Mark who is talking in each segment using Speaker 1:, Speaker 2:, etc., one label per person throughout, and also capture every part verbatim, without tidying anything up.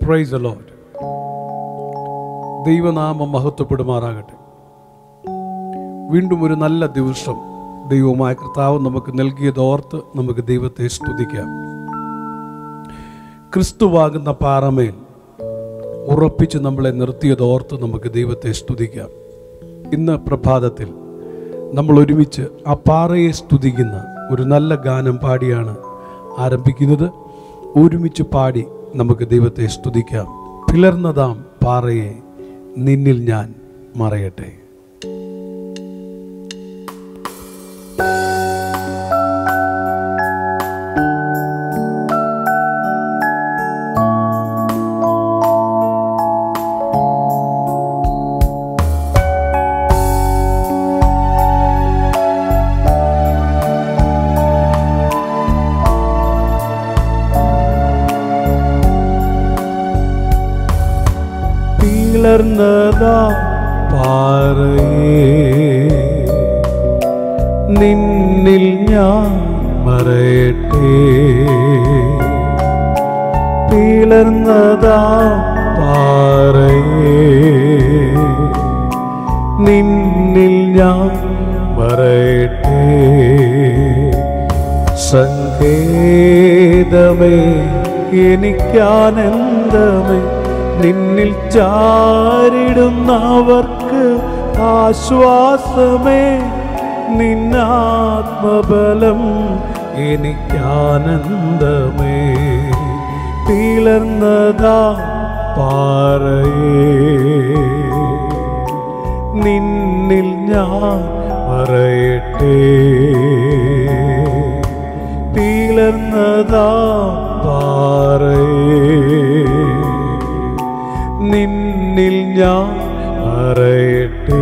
Speaker 1: Praise the Lord. ദൈവനാമം മഹത്വപ്പെടുമാറാകട്ടെ. വീണ്ടും ഒരു നല്ല ദിവസം ദൈവമായ കർത്താവ് നമുക്ക് നൽകിയതോർത്ത് നമുക്ക് ദൈവത്തെ സ്തുതിക്കാം. ക്രിസ്തുവാകുന്ന പാറമേൽ ഉറപ്പിച്ച് നമ്മളെ നിർത്തിയതോർത്ത് നമുക്ക് ദൈവത്തെ സ്തുതിക്കാം. ഇന്ന് പ്രഭാതത്തിൽ നമ്മൾ ഒരുമിച്ച് ആ പാറയെ സ്തുതിക്കുന്ന ഒരു നല്ല ഗാനം പാടിയാണ് ആരംഭിക്കുന്നത്. ഒരുമിച്ച് പാടി നമുക്ക് ദൈവത്തെ സ്തുതിക്കാം. പിളർന്നതാം പാറയെ നിന്നിൽ ഞാൻ മറയട്ടെ. പിളർന്നതാ പാറയെ നിന്നിൽ ഞാൻ മറയട്ടെ. പിളർന്നതാ പാറയെ നിന്നിൽ ഞാൻ മറയട്ടെ. സങ്കേതമേ എനിക്കാനന്ദമേ, നിന്നിൽ ചാരിടുന്നവർക്ക് ആശ്വാസമേ. നിന്നാത്മബലം എനിക്കാനന്ദമേ. പിളർന്നതാ പാറയെ നിന്നിൽ ഞാൻ മറയട്ടെ. പിളർന്നതാ പാറയെ നിന്നിൽ ഞാൻ മറയട്ടെ.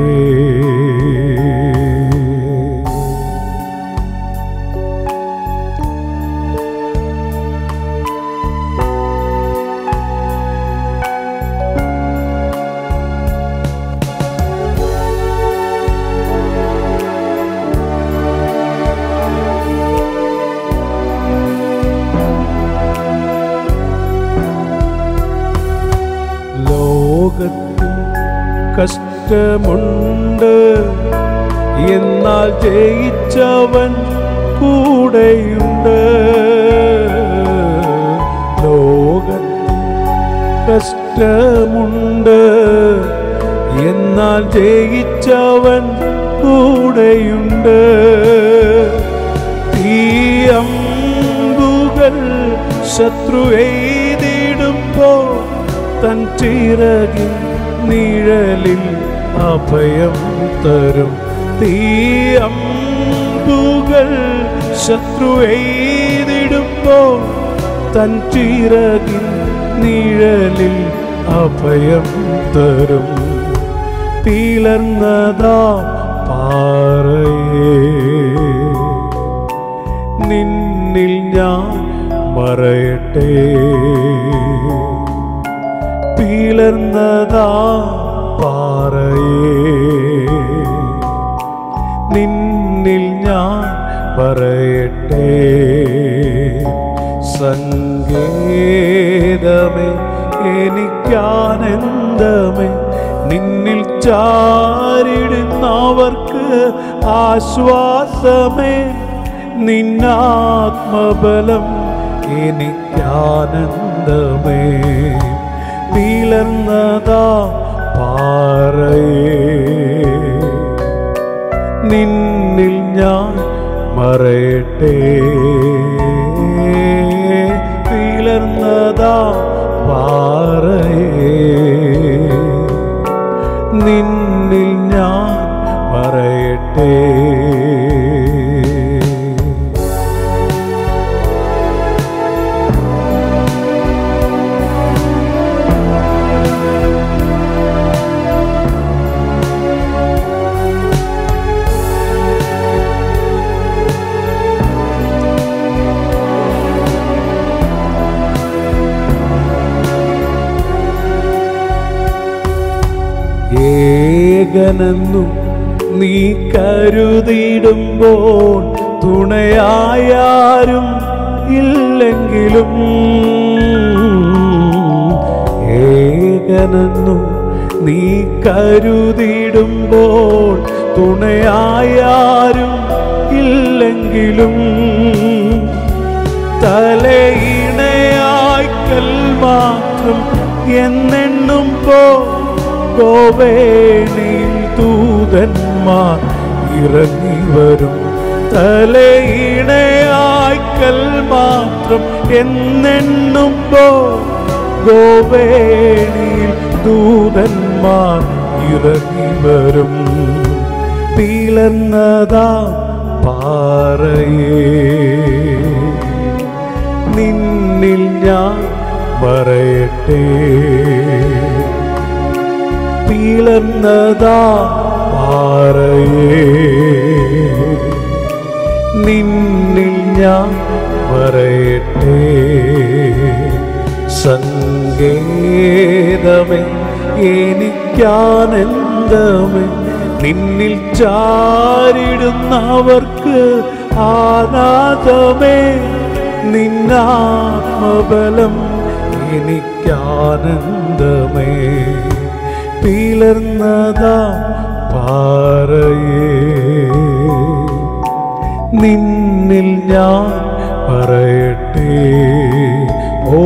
Speaker 1: ലോകത്തിൽ കഷ്ടമുണ്ട്, എന്നാൽ ജയിച്ചവൻ കൂടെയുണ്ട്. ലോകത്തിൽ കഷ്ടമുണ്ട്, എന്നാൽ ജയിച്ചവൻ കൂടെയുണ്ട്. തീയമ്പുകൾ ശത്രു എയ്തിടുമ്പോൾ തൻ ചിറകിൻ നിഴലിൽ അഭയം തരും. തീയമ്പുകൾ ശത്രു എയ്തിടുമ്പോൾ തൻ ചിറകിൻ നിഴലിൽ അഭയം തരും. പിളർന്നതാ പാറയെ നിന്നിൽ ഞാൻ മറയട്ടെ. പിളർന്നതാ പാറയെ നിന്നിൽ ഞാൻ പറയട്ടെ. സങ്കേതമേ എനിക്കാനന്ദമേ, നിന്നിൽ ചാരിടുന്നവർക്ക് ആശ്വാസമേ. നിന്നാത്മബലം എനിക്കാനന്ദമേ. പിളർന്നതാ പാറയെ നിന്നിൽ ഞാൻ മറയട്ടെ. പിളർന്നതാ പാറയെ നിന്നിൽ ഞാൻ മറയട്ടെ. ഏകനെന്നു നീ കരുതിടുമ്പോൾ തുണയായാരും ഇല്ലെങ്കിലും പ്രിയനെന്നു നീ കരുതിടുമ്പോൾ തുണയായാരും ഇല്ലെങ്കിലും തലയിണയായ്ക്കൽ മാത്രം എന്നെണ്ണുമ്പോ ഗോവേണിയിൽ ദൂതന്മാർ ഇറങ്ങി വരും. തലയിണയായ്ക്കൽ മാത്രം എന്നെണ്ണുമ്പോ ഗോവേണിയിൽ ദൂതന്മാർ ഇറങ്ങി വരും. പിളർന്നതാ പാറയേ നിന്നിൽ ഞാൻ മറയട്ടെ. പിളർന്നതാ പാറയേ നിന്നിൽ ഞാൻ മറയട്ടെ. സങ്കേതമേ എനിക്കാനന്ദമേ നിന്നിൽ ചാരിടുന്നവർക്ക് ആനാദമേ. നിന്നാത്മബലം എനിക്കാനന്ദമേ. പിളർന്നതാ പാറയേ നിന്നിൽ ഞാൻ പറയട്ടെ. ഓ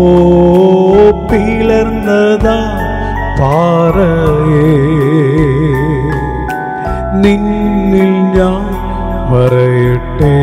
Speaker 1: പിളർന്നതാ പാറയേ നിന്നിൽ ഞാൻ പറയട്ടെ.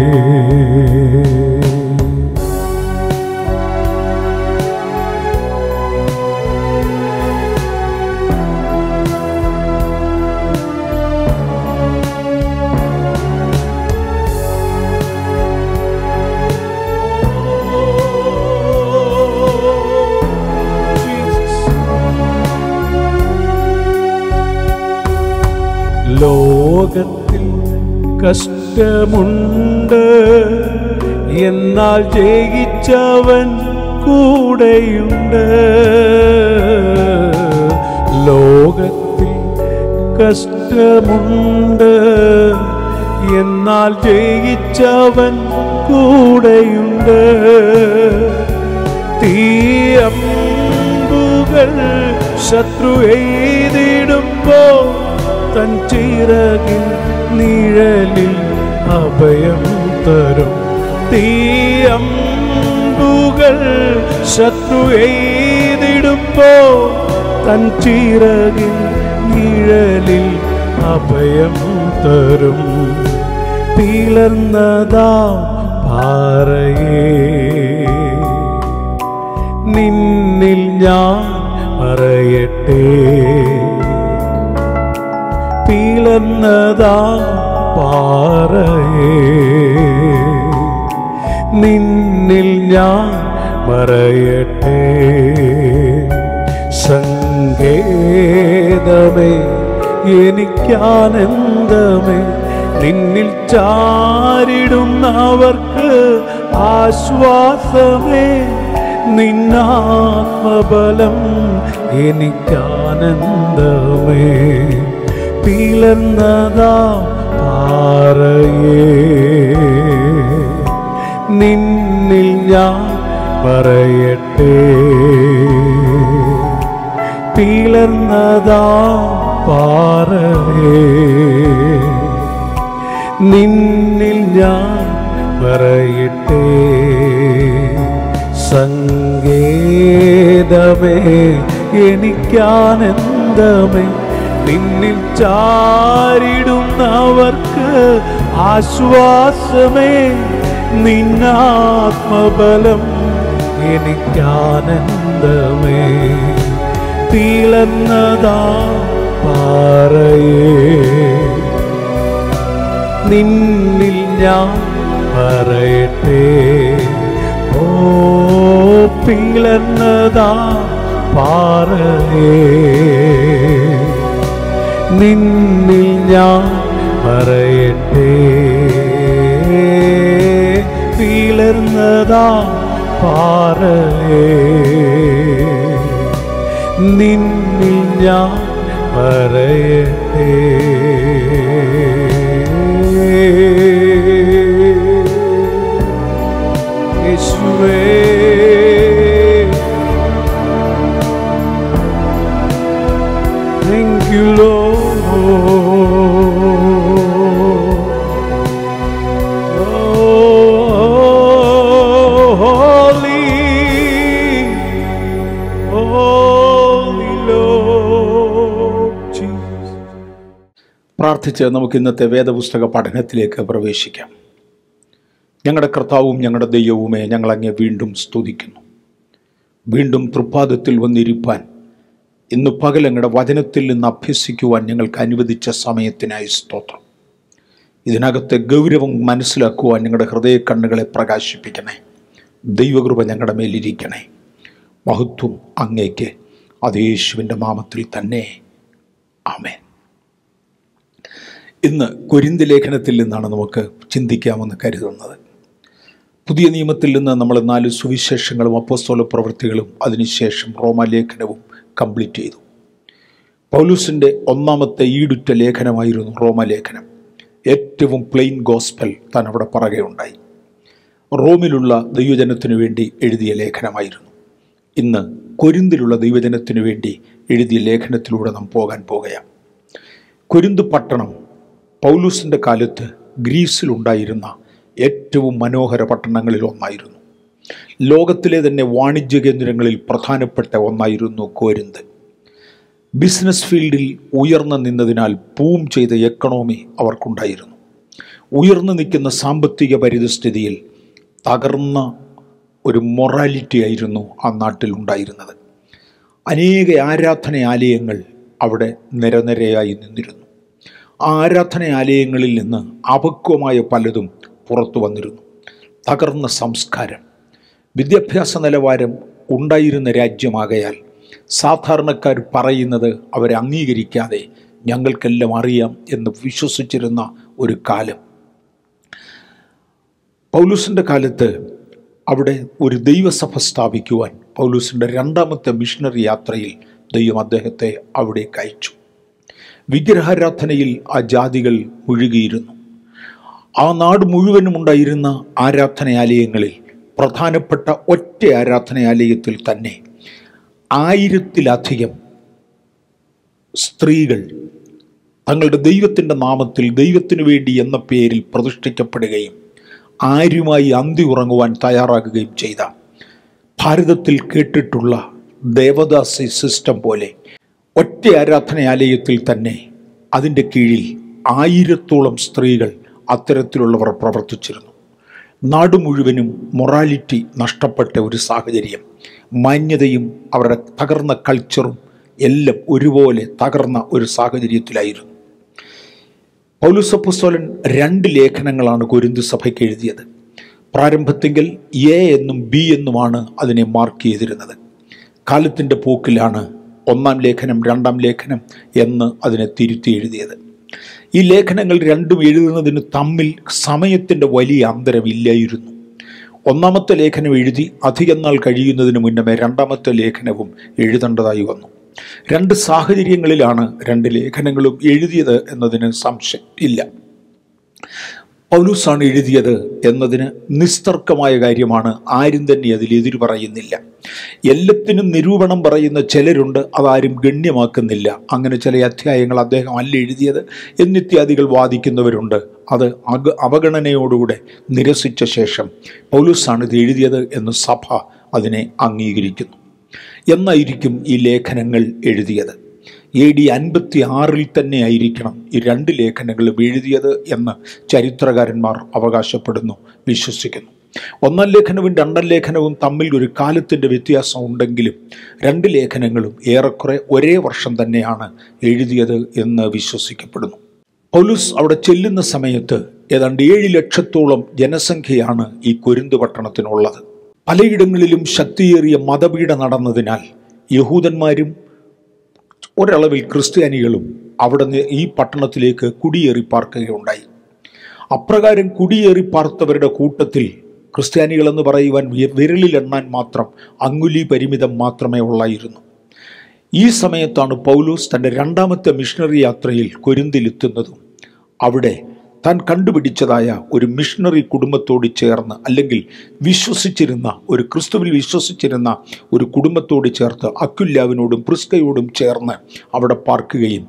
Speaker 1: ലോകത്തിൽ കഷ്ടമുണ്ട്, എന്നാൽ ജയിച്ചവൻ കൂടെയുണ്ട്. ലോകത്തിൽ കഷ്ടമുണ്ട്, എന്നാൽ ജയിച്ചവൻ കൂടെയുണ്ട്. തീയമ്പുകൾ ശത്രു എയ്തിടുമ്പോ തൻ ചിറകിൻ നിഴലിൽ അഭയം തരും. തീയമ്പുകൾ ശത്രു എയ്തിടുമ്പോ തൻ ചിറകിൻ നിഴലിൽ അഭയം തരും. പിളർന്നതാ പാറയേ നിന്നിൽ ഞാൻ പറയട്ടെ. പിളർന്നതാ പാറയേ നിന്നിൽ ഞാൻ മറയട്ടെ. സങ്കേതമേ എനിക്കാനന്ദമേ നിന്നിൽ ചാരിടുന്നവർക്ക് ആശ്വാസമേ. നിന്നാത്മബലം എനിക്കാനന്ദമേ. പിളർന്നതാ പാറയേ നിന്നിൽ ഞാൻ പറയട്ടെ. പിളർന്നതാ പാറയേ നിന്നിൽ ഞാൻ പറയട്ടെ. സങ്കേതമേ എനിക്കാനന്ദമേ നിന്നിൽ ചാരിടുന്നവർക്ക് ആശ്വാസമേ. നിന്നാത്മബലം എനിക്കാനന്ദമേ. പിളർന്നതാ പാറയേ നിന്നിൽ ഞാൻ പറയട്ടെ. ഓ പിളർന്നതാ പാറയേ നിന്നിൽ ഞാൻ പറയട്ടെ. പിളർന്നതാ പാറയേ നിന്നിൽ ഞാൻ പറയട്ടെ. യേശുവേ
Speaker 2: പ്രാർത്ഥിച്ച് നമുക്ക് ഇന്നത്തെ വേദപുസ്തക പഠനത്തിലേക്ക് പ്രവേശിക്കാം. ഞങ്ങളുടെ കർത്താവും ഞങ്ങളുടെ ദൈവവുമേ, ഞങ്ങൾ അങ്ങേ വീണ്ടും സ്തുതിക്കുന്നു. വീണ്ടും തൃപ്പാദത്തിൽ വന്നിരിപ്പാൻ ഇന്ന് പകൽ അങ്ങയുടെ വചനത്തിൽ നിന്ന് അഭ്യസിക്കുവാൻ ഞങ്ങൾക്ക് അനുവദിച്ച സമയത്തിനായി സ്തോത്രം. ഇതിനകത്തെ ഗൗരവം മനസ്സിലാക്കുവാൻ ഞങ്ങളുടെ ഹൃദയ കണ്ണുകളെ പ്രകാശിപ്പിക്കണേ. ദൈവകൃപ ഞങ്ങളുടെ മേലിരിക്കണേ. മഹത്വം അങ്ങേക്ക്. അത് യേശുവിൻ്റെ നാമത്തിൽ തന്നെ. ആമേൻ. ഇന്ന് കൊരിന്ത് ലേഖനത്തിൽ നിന്നാണ് നമുക്ക് ചിന്തിക്കാമെന്ന് കരുതുന്നത്. പുതിയ നിയമത്തിൽ നിന്ന് നമ്മൾ നാല് സുവിശേഷങ്ങളും അപ്പോസ്തല പ്രവൃത്തികളും അതിനുശേഷം റോമാലേഖനവും കംപ്ലീറ്റ് ചെയ്തു. പൗലൂസിൻ്റെ ഒന്നാമത്തെ ഈടുറ്റ ലേഖനമായിരുന്നു റോമാലേഖനം. ഏറ്റവും പ്ലെയിൻ ഗോസ്പൽ താൻ അവിടെ പറയുകയുണ്ടായി. റോമിലുള്ള ദൈവജനത്തിനു വേണ്ടി എഴുതിയ ലേഖനമായിരുന്നു. ഇന്ന് കൊരിന്തിലുള്ള ദൈവജനത്തിനു വേണ്ടി എഴുതിയ ലേഖനത്തിലൂടെ നാം പോകാൻ പോകുകയാണ്. കൊരിന്ത് പട്ടണം പൗലൂസിൻ്റെ കാലത്ത് ഗ്രീസിലുണ്ടായിരുന്ന ഏറ്റവും മനോഹര പട്ടണങ്ങളിൽ ഒന്നായിരുന്നു. ലോകത്തിലെ തന്നെ വാണിജ്യ കേന്ദ്രങ്ങളിൽ പ്രധാനപ്പെട്ട ഒന്നായിരുന്നു കൊരിന്ത്. ബിസിനസ് ഫീൽഡിൽ ഉയർന്നു നിന്നതിനാൽ ബൂം ചെയ്ത എക്കണോമി അവർക്കുണ്ടായിരുന്നു. ഉയർന്നു നിൽക്കുന്ന സാമ്പത്തിക പരിതസ്ഥിതിയിൽ തകർന്ന ഒരു മൊറാലിറ്റി ആയിരുന്നു ആ നാട്ടിൽ ഉണ്ടായിരുന്നത്. അനേക ആരാധനാലയങ്ങൾ അവിടെ നിരനിരയായി നിന്നിരുന്നു. ആ ആരാധനാലയങ്ങളിൽ നിന്ന് അപക്വമായ പലതും പുറത്തു വന്നിരുന്നു. തകർന്ന സംസ്കാരം, വിദ്യാഭ്യാസ നിലവാരം ഉണ്ടായിരുന്ന രാജ്യമാകയാൽ സാധാരണക്കാർ പറയുന്നത് അവരെ അംഗീകരിക്കാതെ ഞങ്ങൾക്കെല്ലാം അറിയാം എന്ന് വിശ്വസിച്ചിരുന്ന ഒരു കാലം. പൗലൂസിൻ്റെ കാലത്ത് അവിടെ ഒരു ദൈവസഭ സ്ഥാപിക്കുവാൻ പൗലൂസിൻ്റെ രണ്ടാമത്തെ മിഷണറി യാത്രയിൽ ദൈവം അദ്ദേഹത്തെ അവിടേക്ക് അയച്ചു. വിഗ്രഹാരാധനയിൽ ആ ജാതികൾ മുഴുകിയിരുന്നു. ആ നാട് മുഴുവനും ഉണ്ടായിരുന്ന ആരാധനാലയങ്ങളിൽ പ്രധാനപ്പെട്ട ഒറ്റ ആരാധനാലയത്തിൽ തന്നെ ആയിരത്തിലധികം സ്ത്രീകൾ തങ്ങളുടെ ദൈവത്തിൻ്റെ നാമത്തിൽ ദൈവത്തിനു വേണ്ടി എന്ന പേരിൽ പ്രതിഷ്ഠിക്കപ്പെടുകയും ആരുമായി അന്തി ഉറങ്ങുവാൻ തയ്യാറാകുകയും ചെയ്ത ഭാരതത്തിൽ കേട്ടിട്ടുള്ള ദേവദാസി സിസ്റ്റം പോലെ ഒറ്റ ആരാധനാലയത്തിൽ തന്നെ അതിൻ്റെ കീഴിൽ ആയിരത്തോളം സ്ത്രീകൾ അത്തരത്തിലുള്ളവർ പ്രവർത്തിച്ചിരുന്നു. നാട് മുഴുവനും മൊറാലിറ്റി നഷ്ടപ്പെട്ട ഒരു സാഹചര്യം, മാന്യതയും അവരുടെ തകർന്ന കൾച്ചറും എല്ലാം ഒരുപോലെ തകർന്ന ഒരു സാഹചര്യത്തിലായിരുന്നു. പൗലോസ് അപ്പോസ്തലൻ രണ്ട് ലേഖനങ്ങളാണ് കൊരിന്ത് സഭയ്ക്ക് എഴുതിയത്. പ്രാരംഭത്തിൽ എ എന്നും ബി എന്നുമാണ് അതിനെ മാർക്ക് ചെയ്തിരുന്നത്. കാലത്തിൻ്റെ പോക്കിലാണ് ഒന്നാം ലേഖനം രണ്ടാം ലേഖനം എന്ന് അതിനെ തിരുത്തി എഴുതിയത്. ഈ ലേഖനങ്ങൾ രണ്ടും എഴുതുന്നതിന് തമ്മിൽ സമയത്തിൻ്റെ വലിയ അന്തരമില്ലായിരുന്നു. ഒന്നാമത്തെ ലേഖനം എഴുതി അധികം നാൾ കഴിയുന്നതിന് മുന്നമേ രണ്ടാമത്തെ ലേഖനവും എഴുതേണ്ടതായി വന്നു. രണ്ട് സാഹചര്യങ്ങളിലാണ് രണ്ട് ലേഖനങ്ങളും എഴുതിയത് എന്നതിന് സംശയം ഇല്ല. പൗലൂസാണ് എഴുതിയത് എന്നതിന് നിസ്തർക്കമായ കാര്യമാണ്. ആരും തന്നെ അതിൽ എതിര് പറയുന്നില്ല. എല്ലാത്തിനും നിരൂപണം പറയുന്ന ചിലരുണ്ട്, അതാരും ഗണ്യമാക്കുന്നില്ല. അങ്ങനെ ചില അധ്യായങ്ങൾ അദ്ദേഹം അല്ല എഴുതിയത് എന്നിത്യാദികൾ വാദിക്കുന്നവരുണ്ട്. അത് അക അവഗണനയോടുകൂടെ നിരസിച്ച ശേഷം പൗലൂസാണ് ഇത് എഴുതിയത് എന്ന് സഭ അതിനെ അംഗീകരിക്കുന്നു. എന്നായിരിക്കും ഈ ലേഖനങ്ങൾ എഴുതിയത്? എ ഡി അൻപത്തി ആറിൽ തന്നെ ആയിരിക്കണം ഈ രണ്ട് ലേഖനങ്ങളും എഴുതിയത് എന്ന് ചരിത്രകാരന്മാർ അവകാശപ്പെടുന്നു, വിശ്വസിക്കുന്നു. ഒന്നാം ലേഖനവും രണ്ടാം ലേഖനവും തമ്മിൽ ഒരു കാലത്തിൻ്റെ വ്യത്യാസം ഉണ്ടെങ്കിലും രണ്ട് ലേഖനങ്ങളും ഏറെക്കുറെ ഒരേ വർഷം തന്നെയാണ് എഴുതിയത് എന്ന് വിശ്വസിക്കപ്പെടുന്നു. പൗലൂസ് അവിടെ ചെല്ലുന്ന സമയത്ത് ഏതാണ്ട് ഏഴ് ലക്ഷത്തോളം ജനസംഖ്യയാണ് ഈ കൊരിന്ത് പട്ടണത്തിനുള്ളത്. പലയിടങ്ങളിലും ശക്തിയേറിയ മതപീഡ നടന്നതിനാൽ യഹൂദന്മാരും ഒരളവിൽ ക്രിസ്ത്യാനികളും അവിടെ നിന്ന് ഈ പട്ടണത്തിലേക്ക് കുടിയേറി പാർക്കുകയുണ്ടായി. അപ്രകാരം കുടിയേറി പാർത്തവരുടെ കൂട്ടത്തിൽ ക്രിസ്ത്യാനികളെന്ന് പറയുവാൻ വിരലിലെണ്ണാൻ മാത്രം അങ്കുലി പരിമിതം മാത്രമേ ഉള്ളായിരുന്നു. ഈ സമയത്താണ് പൗലോസ് തൻ്റെ രണ്ടാമത്തെ മിഷണറി യാത്രയിൽ കൊരിന്തിലെത്തുന്നതും അവിടെ താൻ കണ്ടുപിടിച്ചതായ ഒരു മിഷണറി കുടുംബത്തോട് ചേർന്ന്, അല്ലെങ്കിൽ വിശ്വസിച്ചിരുന്ന ഒരു ക്രിസ്തുവിൽ വിശ്വസിച്ചിരുന്ന ഒരു കുടുംബത്തോട് ചേർത്ത് അക്വിലാവിനോടും പ്രിസ്കയോടും ചേർന്ന് അവിടെ പാർക്കുകയും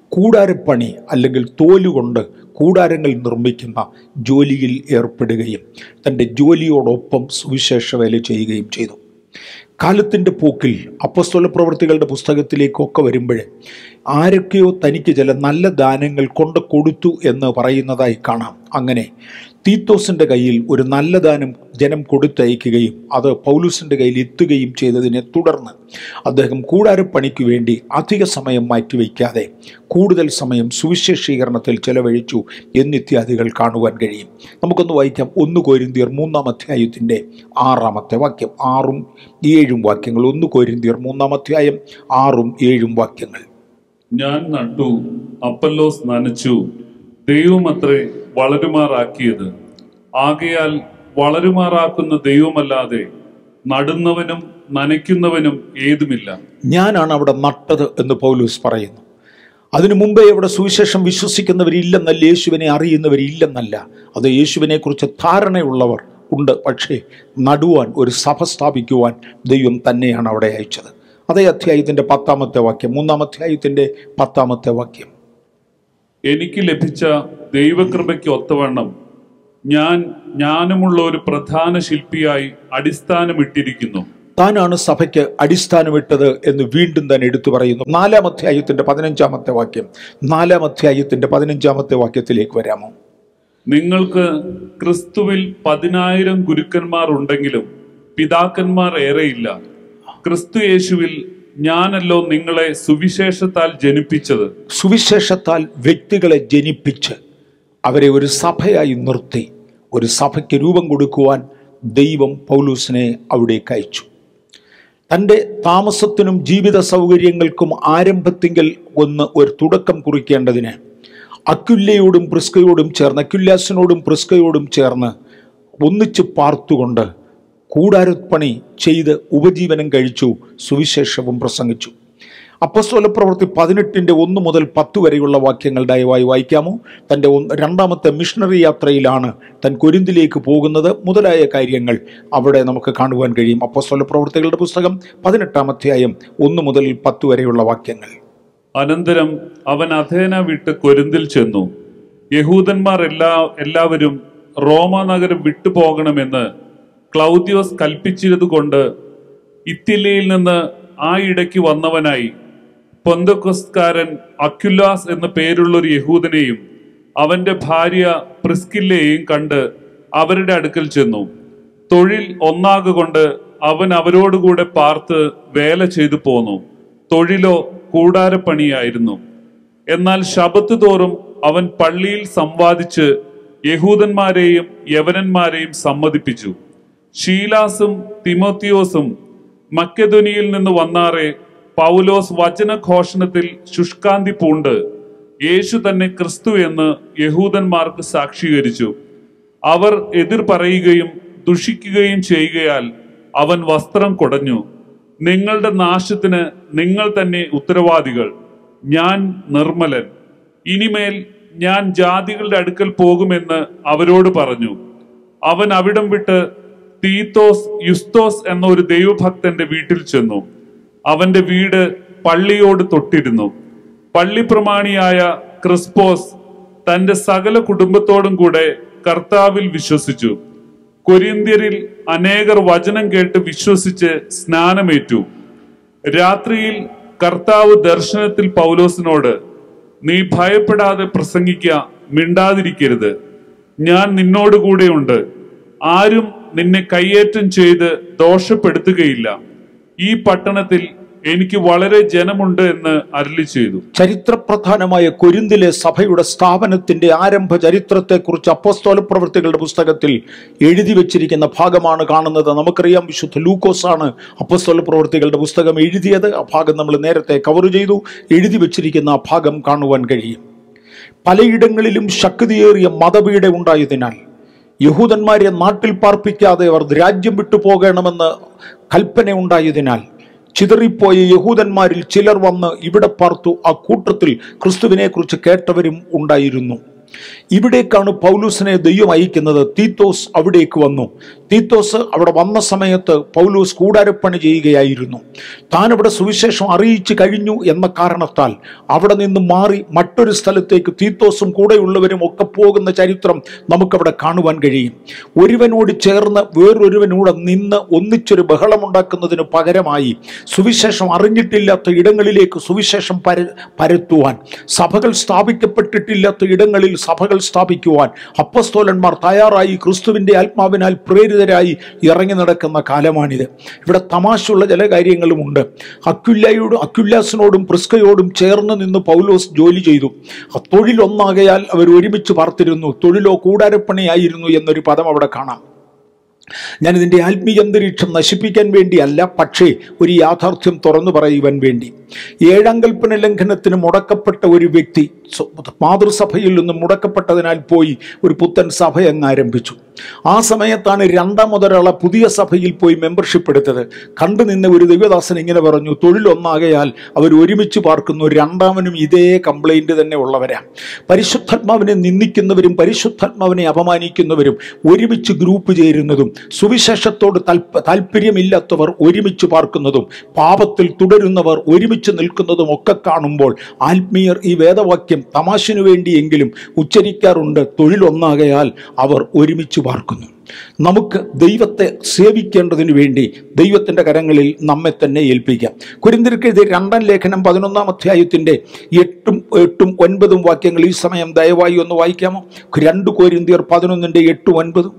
Speaker 2: കൂടാരപ്പണി അല്ലെങ്കിൽ തോലുകൊണ്ട് കൂടാരങ്ങൾ നിർമ്മിക്കുന്ന ജോലിയിൽ ഏർപ്പെടുകയും തൻ്റെ ജോലിയോടൊപ്പം സുവിശേഷ വേല ചെയ്യുകയും ചെയ്തു. കാലത്തിൻ്റെ പോക്കിൽ അപ്പോസ്തല പ്രവൃത്തികളുടെ പുസ്തകത്തിലേക്കൊക്കെ വരുമ്പോൾ ആരൊക്കെയോ തനിക്ക് ചില നല്ല ദാനങ്ങൾ കൊണ്ട് കൊടുത്തു എന്ന് പറയുന്നതായി കാണാം. അങ്ങനെ തീത്തോസിൻ്റെ കയ്യിൽ ഒരു നല്ല ദാനം ജനം കൊടുത്തയക്കുകയും അത് പൗലൂസിൻ്റെ കയ്യിൽ എത്തുകയും ചെയ്തതിനെ തുടർന്ന് അദ്ദേഹം കൂടാരപ്പണിക്ക് വേണ്ടി അധിക സമയം മാറ്റിവെക്കാതെ കൂടുതൽ സമയം സുവിശേഷീകരണത്തിൽ ചെലവഴിച്ചു എന്നിത്യാദികൾ കാണുവാൻ കഴിയും. നമുക്കൊന്ന് വായിക്കാം. ഒന്ന് കൊരിന്ത്യർ മൂന്നാം അധ്യായത്തിൻ്റെ ആറാമത്തെ വാക്യം, ആറും ഏഴും വാക്യങ്ങൾ. ഒന്ന് കൊരിന്ത്യർ മൂന്നാം അധ്യായം ആറും ഏഴും വാക്യങ്ങൾ.
Speaker 3: ഞാൻ നട്ടു, അപ്പല്ലോസ് നനച്ചു, ദൈവമത്രേ വളരുമാറാക്കിയത്. ആകയാൽ വളരുമാറാക്കുന്ന ദൈവമല്ലാതെ നടുന്നവനും നനയ്ക്കുന്നവനും ഏതുമില്ല.
Speaker 2: ഞാനാണ് അവിടെ നട്ടത് എന്ന് പൗലോസ് പറയുന്നു. അതിനു മുമ്പേ അവിടെ സുവിശേഷം വിശ്വസിക്കുന്നവരില്ലെന്നല്ല, യേശുവിനെ അറിയുന്നവരില്ലെന്നല്ല. അത് യേശുവിനെക്കുറിച്ച് ധാരണയുള്ളവർ ഉണ്ട്. പക്ഷേ നടുവാൻ, ഒരു സഭ സ്ഥാപിക്കുവാൻ ദൈവം തന്നെയാണ് അവിടെ അയച്ചത്. അതേ അധ്യായത്തിൻ്റെ പത്താമത്തെ വാക്യം, മൂന്നാം അധ്യായത്തിൻ്റെ പത്താമത്തെ വാക്യം.
Speaker 3: എനിക്ക് ലഭിച്ച ദൈവകൃപയ്ക്ക് ഒത്തവണ്ണം ഞാൻ ജ്ഞാനമുള്ള ഒരു പ്രധാന ശില്പിയായി അടിസ്ഥാനമിട്ടിരിക്കുന്നു.
Speaker 2: താനാണ് സഭയ്ക്ക് അടിസ്ഥാനമിട്ടത് എന്ന് വീണ്ടും തന്നെ എടുത്തു പറയുന്നു. നാലാം അധ്യായത്തിന്റെ പതിനഞ്ചാമത്തെ വാക്യം, നാലാം അധ്യായത്തിന്റെ പതിനഞ്ചാമത്തെ വാക്യത്തിലേക്ക് വരാമോ?
Speaker 3: നിങ്ങൾക്ക് ക്രിസ്തുവിൽ പതിനായിരം ഗുരുക്കന്മാർ ഉണ്ടെങ്കിലും പിതാക്കന്മാർ ഏറെയില്ല. ക്രിസ്തു യേശുവിൽ ഞാനല്ലോ നിങ്ങളെ സുവിശേഷത്താൽ ജനിപ്പിച്ചത്.
Speaker 2: സുവിശേഷത്താൽ വ്യക്തികളെ ജനിപ്പിച്ച് അവരെ ഒരു സഭയായി നിർത്തി ഒരു സഭയ്ക്ക് രൂപം കൊടുക്കുവാൻ ദൈവം പൗലൂസിനെ അവിടേക്ക് അയച്ചു. തൻ്റെ താമസത്തിനും ജീവിത സൗകര്യങ്ങൾക്കും ആരംഭത്തിങ്കൽ ഒന്ന് ഒരു തുടക്കം കുറിക്കേണ്ടതിന് അക്വില്ലയോടും പ്രിസ്കയോടും ചേർന്ന് അക്വിലാസിനോടും പ്രിസ്കയോടും ചേർന്ന് ഒന്നിച്ച് പാർത്തുകൊണ്ട് കൂടാരപ്പണി ചെയ്ത് ഉപജീവനം കഴിച്ചു, സുവിശേഷവും പ്രസംഗിച്ചു. അപ്പോസ്തല പ്രവൃത്തി പതിനെട്ടിൻ്റെ ഒന്ന് മുതൽ പത്ത് വരെയുള്ള വാക്യങ്ങൾ ദയവായി വായിക്കാമോ? തൻ്റെ രണ്ടാമത്തെ മിഷണറി യാത്രയിലാണ് താൻ കൊരിന്തിലേക്ക് പോകുന്നത് മുതലായ കാര്യങ്ങൾ അവിടെ നമുക്ക് കാണുവാൻ കഴിയും. അപ്പോസ്തല പ്രവൃത്തികളുടെ പുസ്തകം പതിനെട്ടാം അധ്യായം ഒന്ന് മുതൽ പത്ത് വരെയുള്ള വാക്യങ്ങൾ.
Speaker 3: അനന്തരം അവൻ അഥേന വിട്ട് കൊരിന്തിൽ ചെന്നു. യഹൂദന്മാർ എല്ലാ എല്ലാവരും റോമാ നഗരം വിട്ടുപോകണമെന്ന് ക്ലൗദ്യോസ് കൽപ്പിച്ചിരുതുകൊണ്ട് ഇത്തിലിയിൽ നിന്ന് ആ ഇടയ്ക്ക് വന്നവനായി പൊന്തക്കൊസ്കാരൻ അക്വിലാസ് എന്ന പേരുള്ളൊരു യഹൂദനെയും അവന്റെ ഭാര്യ പ്രിസ്കില്ലയെയും കണ്ട് അവരുടെ അടുക്കൽ ചെന്നു. തൊഴിൽ ഒന്നാകൊണ്ട് അവൻ അവരോടുകൂടെ പാർത്ത് വേല ചെയ്തു പോന്നു. തൊഴിലോ കൂടാരപ്പണിയായിരുന്നു. എന്നാൽ ശബത്ത് തോറും അവൻ പള്ളിയിൽ സംവാദിച്ച് യഹൂദന്മാരെയും യവനന്മാരെയും സമ്മതിപ്പിച്ചു. ശീലാസും തിമോത്തിയോസും മക്കെദോനിയിൽ നിന്ന് വന്നാറെ പൗലോസ് വചനഘോഷണത്തിൽ ശുഷ്കാന്തി പൂണ്ട് യേശു തന്നെ ക്രിസ്തു എന്ന് യഹൂദന്മാർക്ക് സാക്ഷീകരിച്ചു. അവർ എതിർ പറയുകയും ദുഷിക്കുകയും ചെയ്യുകയാൽ അവൻ വസ്ത്രം കുടഞ്ഞു. നിങ്ങളുടെ നാശത്തിന് നിങ്ങൾ തന്നെ ഉത്തരവാദികൾ. ഞാൻ നിർമ്മലൻ. ഇനിമേൽ ഞാൻ ജാതികളുടെ അടുക്കൽ പോകുമെന്ന് അവരോട് പറഞ്ഞു. അവൻ അവിടം വിട്ട് തീത്തോസ് യുസ്തോസ് എന്ന ഒരു ദൈവഭക്തന്റെ വീട്ടിൽ ചെന്നു. അവന്റെ വീട് പള്ളിയോട് തൊട്ടിരുന്നു. പള്ളി പ്രമാണിയായ ക്രിസ്പോസ് തന്റെ സകല കുടുംബത്തോടും കൂടെ കർത്താവിൽ വിശ്വസിച്ചു. കൊരിന്ത്യരിൽ അനേകർ വചനം കേട്ട് വിശ്വസിച്ച് സ്നാനമേറ്റു. രാത്രിയിൽ കർത്താവ് ദർശനത്തിൽ പൗലോസിനോട്, നീ ഭയപ്പെടാതെ പ്രസംഗിക്ക, മിണ്ടാതിരിക്കരുത്. ഞാൻ നിന്നോടുകൂടെയുണ്ട്. ആരും നിന്നെ കയ്യേറ്റം ചെയ്ത് ദോഷപ്പെടുത്തുകയില്ല. ഈ പട്ടണത്തിൽ എനിക്ക് വളരെ ജനമുണ്ട് എന്ന് അരുളി ചെയ്തു.
Speaker 2: ചരിത്രപ്രധാനമായ കൊരിന്തിലെ സഭയുടെ സ്ഥാപനത്തിന്റെ ആരംഭ ചരിത്രത്തെക്കുറിച്ച് അപ്പോസ്തല പ്രവൃത്തികളുടെ പുസ്തകത്തിൽ എഴുതി വെച്ചിരിക്കുന്ന ഭാഗമാണ് കാണുന്നത്. നമുക്കറിയാം, വിശുദ്ധ ലൂക്കോസാണ് അപ്പോസ്തല പ്രവൃത്തികളുടെ പുസ്തകം എഴുതിയത്. ആ ഭാഗം നമ്മൾ നേരത്തെ കവർ ചെയ്തു. എഴുതി വെച്ചിരിക്കുന്ന ആ ഭാഗം കാണുവാൻ കഴിയും. പലയിടങ്ങളിലും ശക്തിയേറിയ മതപീഡ ഉണ്ടായതിനാൽ യഹൂദന്മാരെ നാട്ടിൽ പാർപ്പിക്കാതെ അവർ രാജ്യം വിട്ടു പോകണമെന്ന് കൽപ്പന ഉണ്ടായതിനാൽ ചിതറിപ്പോയ യഹൂദന്മാരിൽ ചിലർ വന്ന് ഇവിടെ പാർത്തു. ആ കൂട്ടത്തിൽ ക്രിസ്തുവിനെ കുറിച്ച് കേട്ടവരും ഉണ്ടായിരുന്നു. ഇവിടേക്കാണ് പൗലൂസിനെ ദൈവം അയക്കുന്നത്. തീത്തോസ് അവിടേക്ക് വന്നു. തീത്തോസ് അവിടെ വന്ന സമയത്ത് പൗലൂസ് കൂടാരപ്പണി ചെയ്യുകയായിരുന്നു. താൻ അവിടെ സുവിശേഷം അറിയിച്ചു കഴിഞ്ഞു എന്ന കാരണത്താൽ അവിടെ നിന്ന് മാറി മറ്റൊരു സ്ഥലത്തേക്ക് തീത്തോസും കൂടെയുള്ളവരും ഒക്കെ പോകുന്ന ചരിത്രം നമുക്കവിടെ കാണുവാൻ കഴിയും. ഒരുവനോട് ചേർന്ന് വേറൊരുവനോട് നിന്ന് ഒന്നിച്ചൊരു ബഹളമുണ്ടാക്കുന്നതിന് പകരമായി സുവിശേഷം അറിഞ്ഞിട്ടില്ലാത്ത ഇടങ്ങളിലേക്ക് സുവിശേഷം പര പരത്തുവാൻ, സഭകൾ സ്ഥാപിക്കപ്പെട്ടിട്ടില്ലാത്ത ഇടങ്ങളിൽ സഭകൾ സ്ഥാപിക്കുവാൻ അപ്പോസ്തലന്മാർ തയ്യാറായി ക്രിസ്തുവിന്റെ ആത്മാവിനാൽ പ്രേരിതരായി ഇറങ്ങി നടക്കുന്ന കാലമാണിത്. ഇവിടെ തമാശയുള്ള ചില കാര്യങ്ങളുമുണ്ട്. അക്വിലയോടും അക്വിലാസിനോടും പ്രിസ്കയോടും ചേർന്ന് നിന്ന് പൗലോസ് ജോലി ചെയ്തു. തൊഴിൽ ഒന്നാകയാൽ അവർ ഒരുമിച്ച് പാർത്തിരുന്നു. തൊഴിലോ കൂടാരപ്പണിയായിരുന്നു എന്നൊരു പദം അവിടെ കാണാം. ഞാനിതിൻ്റെ ആത്മീയ അന്തരീക്ഷം നശിപ്പിക്കാൻ വേണ്ടിയല്ല, പക്ഷേ ഒരു യാഥാർത്ഥ്യം തുറന്നു പറയുവാൻ വേണ്ടി. ഏഴാം കൽപ്പന ലംഘനത്തിന് മുടക്കപ്പെട്ട ഒരു വ്യക്തി മാതൃസഭയിൽ നിന്നും മുടക്കപ്പെട്ടതിനാൽ പോയി ഒരു പുത്തൻ സഭ അങ്ങ് ആരംഭിച്ചു. ആ സമയത്താണ് രണ്ടാമതൊരാളെ പുതിയ സഭയിൽ പോയി മെമ്പർഷിപ്പ് എടുത്തത്. കണ്ടു നിന്ന ഒരു ദൈവദാസൻ ഇങ്ങനെ പറഞ്ഞു, തൊഴിലൊന്നാകയാൽ അവർ ഒരുമിച്ച് പാർക്കുന്നു. രണ്ടാമനും ഇതേ കംപ്ലൈന്റ് തന്നെ ഉള്ളവരാ. പരിശുദ്ധാത്മാവിനെ നിന്ദിക്കുന്നവരും പരിശുദ്ധാത്മാവിനെ അപമാനിക്കുന്നവരും ഒരുമിച്ച് ഗ്രൂപ്പ് ചേരുന്നതും, സുവിശേഷത്തോട് താല്പ താല്പര്യമില്ലാത്തവർ ഒരുമിച്ച് പാർക്കുന്നതും, പാപത്തിൽ തുടരുന്നവർ ഒരുമിച്ച് നിൽക്കുന്നതും ഒക്കെ കാണുമ്പോൾ ആത്മീയർ ഈ വേദവാക്യം തമാശിനു വേണ്ടിയെങ്കിലും ഉച്ചരിക്കാറുണ്ട്. തൊഴിലൊന്നാകയാൽ അവർ ഒരുമിച്ച് പാർക്കുന്നു. നമുക്ക് ദൈവത്തെ സേവിക്കേണ്ടതിനു വേണ്ടി ദൈവത്തിൻ്റെ കരങ്ങളിൽ നമ്മെ തന്നെ ഏൽപ്പിക്കാം. കൊരിന്ത്യർക്കെഴുതിയ രണ്ടാം ലേഖനം പതിനൊന്നാം അധ്യായത്തിൻ്റെ എട്ടും എട്ടും ഒൻപതും വാക്യങ്ങൾ ഈ സമയം ദയവായി ഒന്ന് വായിക്കാമോ? രണ്ട് കൊരിന്ത്യർ പതിനൊന്നിൻ്റെ എട്ടും ഒൻപതും.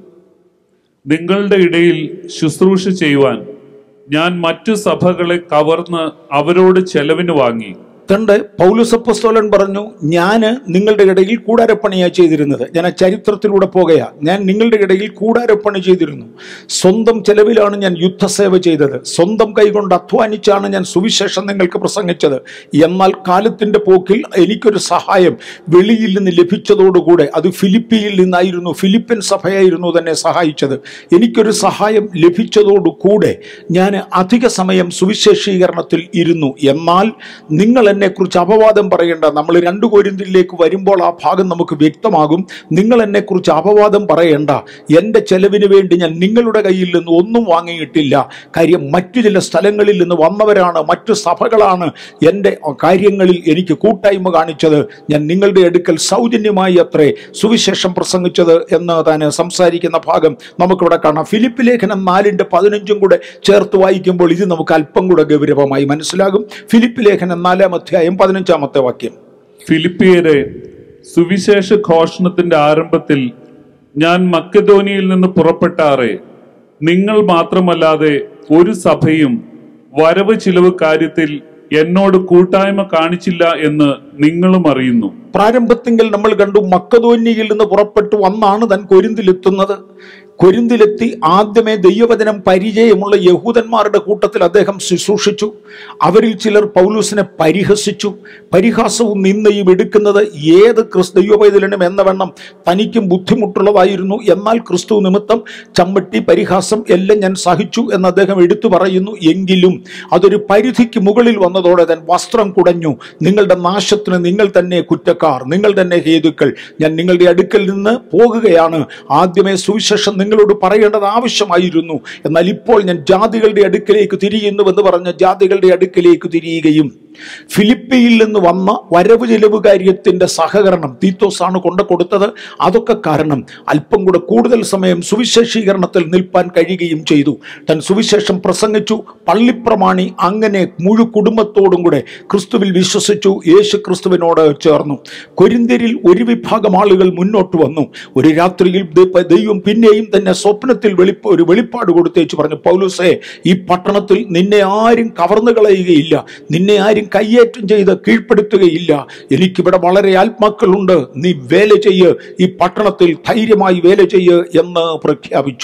Speaker 3: നിങ്ങളുടെ ഇടയിൽ ശുശ്രൂഷ ചെയ്യുവാൻ ഞാൻ മറ്റു സഭകളെ കവർന്ന് അവരോട് ചെലവിന് വാങ്ങി.
Speaker 2: തണ്ട് പൗലോസ് അപ്പോസ്തലൻ പറഞ്ഞു, ഞാൻ നിങ്ങളുടെ ഇടയിൽ കൂടാരപ്പണിയാണ് ചെയ്തിരുന്നത്. ഞാൻ ആ ചരിത്രത്തിലൂടെ പോകുകയാ. ഞാൻ നിങ്ങളുടെ ഇടയിൽ കൂടാരപ്പണി ചെയ്തിരുന്നു. സ്വന്തം ചെലവിലാണ് ഞാൻ യുദ്ധസേവ ചെയ്തത്. സ്വന്തം കൈകൊണ്ട് അധ്വാനിച്ചാണ് ഞാൻ സുവിശേഷം നിങ്ങൾക്ക് പ്രസംഗിച്ചത്. എന്നാൽ കാലത്തിൻ്റെ പോക്കിൽ എനിക്കൊരു സഹായം വെളിയിൽ നിന്ന് ലഭിച്ചതോടുകൂടെ, അത് ഫിലിപ്പിയിൽ നിന്നായിരുന്നു, ഫിലിപ്പിൻ സഭയായിരുന്നു തന്നെ സഹായിച്ചത്. എനിക്കൊരു സഹായം ലഭിച്ചതോടുകൂടെ ഞാൻ അധിക സമയം സുവിശേഷീകരണത്തിൽ ഇരുന്നു. എന്നാൽ നിങ്ങൾ എന്നെക്കുറിച്ച് അപവാദം പറയേണ്ട. നമ്മൾ രണ്ട് കൊരിന്ത്യരിലേക്ക് വരുമ്പോൾ ആ ഭാഗം നമുക്ക് വ്യക്തമാകും. നിങ്ങൾ എന്നെക്കുറിച്ച് അപവാദം പറയേണ്ട. എൻ്റെ ചെലവിന് വേണ്ടി ഞാൻ നിങ്ങളുടെ കയ്യിൽ നിന്ന് ഒന്നും വാങ്ങിയിട്ടില്ല. കാര്യം മറ്റു ചില സ്ഥലങ്ങളിൽ നിന്ന് വന്നവരാണ്, മറ്റു സഭകളാണ് എൻ്റെ കാര്യങ്ങളിൽ എനിക്ക് കൂട്ടായ്മ കാണിച്ചത്. ഞാൻ നിങ്ങളുടെ അടുക്കൽ സൗജന്യമായി അത്രേ സുവിശേഷം പ്രസംഗിച്ചത് എന്ന് താൻ സംസാരിക്കുന്ന ഭാഗം നമുക്കിവിടെ കാണാം. ഫിലിപ്പ് ലേഖനം നാലിൻ്റെ പതിനഞ്ചും കൂടെ ചേർത്ത് വായിക്കുമ്പോൾ ഇത് നമുക്ക് അല്പം കൂടെ ഗൗരവമായി മനസ്സിലാകും. ഫിലിപ്പ് ലേഖനം നാലാം അധ്യായം പതിനഞ്ചാമത്തെ വാക്യം.
Speaker 3: ഫിലിപ്പിയരെ, സുവിശേഷ ഘോഷണത്തിന്റെ ആരംഭത്തിൽ ഞാൻ മക്കെദോനിയയിൽ നിന്ന് പുറപ്പെട്ടാറെ നിങ്ങൾ മാത്രമല്ലാതെ ഒരു സഭയും വരവ് ചിലവ് കാര്യത്തിൽ എന്നോട് കൂട്ടായ്മ കാണിച്ചില്ല എന്ന് നിങ്ങളും അറിയുന്നു.
Speaker 2: പ്രാരംഭത്തിങ്കിൽ നമ്മൾ കണ്ടു, മക്കെദോന്യയിൽ നിന്ന് പുറപ്പെട്ടു വന്നാണ് താൻ കൊരിന്തിലെത്തുന്നത്. കൊരിന്തിലെത്തി ആദ്യമേ ദൈവവചനം പരിചയമുള്ള യഹൂദന്മാരുടെ കൂട്ടത്തിൽ അദ്ദേഹം ശുശ്രൂഷിച്ചു. അവരിൽ ചിലർ പൗലൂസിനെ പരിഹസിച്ചു. പരിഹാസവും നിന്ദയും എടുക്കുന്നത് ഏത് ക്രിസ്തു ദൈവപൈതലിനും എന്ന വണ്ണം തനിക്കും ബുദ്ധിമുട്ടുള്ളതായിരുന്നു. എന്നാൽ ക്രിസ്തു നിമിത്തം ചമ്മട്ടി പരിഹാസം എല്ലാം ഞാൻ സഹിച്ചു എന്ന് അദ്ദേഹം എടുത്തു പറയുന്നു. എങ്കിലും അതൊരു പരിധിക്ക് മുകളിൽ വന്നതോടെ താൻ വസ്ത്രം കുടഞ്ഞു. നിങ്ങളുടെ നാശത്തിന് നിങ്ങൾ തന്നെ കുറ്റക്കാർ, നിങ്ങൾ തന്നെ ഹേതുക്കൾ. ഞാൻ നിങ്ങളുടെ അടുക്കൽ നിന്ന് പോകുകയാണ്. ആദ്യമേ സുവിശേഷം നിങ്ങളോട് പറയേണ്ടത് ആവശ്യമായിരുന്നു. എന്നാൽ ഇപ്പോൾ ഞാൻ ജാതികളുടെ അടുക്കലേക്ക് തിരിയുന്നുവെന്ന് പറഞ്ഞ ജാതികളുടെ അടുക്കലേക്ക് തിരിയുകയും ഫിലിപ്പിയിൽ നിന്ന് വന്ന വരവ് ചെലവ് കാര്യത്തിന്റെ സഹകരണം തീത്തോസാണ് കൊണ്ടു കൊടുത്തത്. അതൊക്കെ കാരണം അല്പം കൂടെ കൂടുതൽ സമയം സുവിശേഷീകരണത്തിൽ നിൽപ്പാൻ കഴിയുകയും ചെയ്തു. താൻ സുവിശേഷം പ്രസംഗിച്ചു. പള്ളിപ്രമാണി അങ്ങനെ മുഴു കുടുംബത്തോടും കൂടെ ക്രിസ്തുവിൽ വിശ്വസിച്ചു, യേശു ക്രിസ്തുവിനോട് ചേർന്നു. കൊരിന്ത്യരിൽ ഒരു വിഭാഗം ആളുകൾ മുന്നോട്ട് വന്നു. ഒരു രാത്രിയിൽ ദൈവം പിന്നെയും തന്നെ സ്വപ്നത്തിൽ വെളിപ്പ ഒരു വെളിപ്പാട് കൊടുത്തേച്ച് പറഞ്ഞു, പൗലോസേ, ഈ പട്ടണത്തിൽ നിന്നെ ആരും കവർന്നു കളയുകയില്ല, നിന്നെ ആരും കയ്യേറ്റം ചെയ്ത് കീഴ്പ്പെടുത്തുകയില്ല. എനിക്കിവിടെ വളരെ ആത്മാക്കളുണ്ട്. നീ വേല ചെയ്യ്, ഈ പട്ടണത്തിൽ ധൈര്യമായി വേല ചെയ്യ് എന്ന് പ്രഖ്യാപിച്ചു.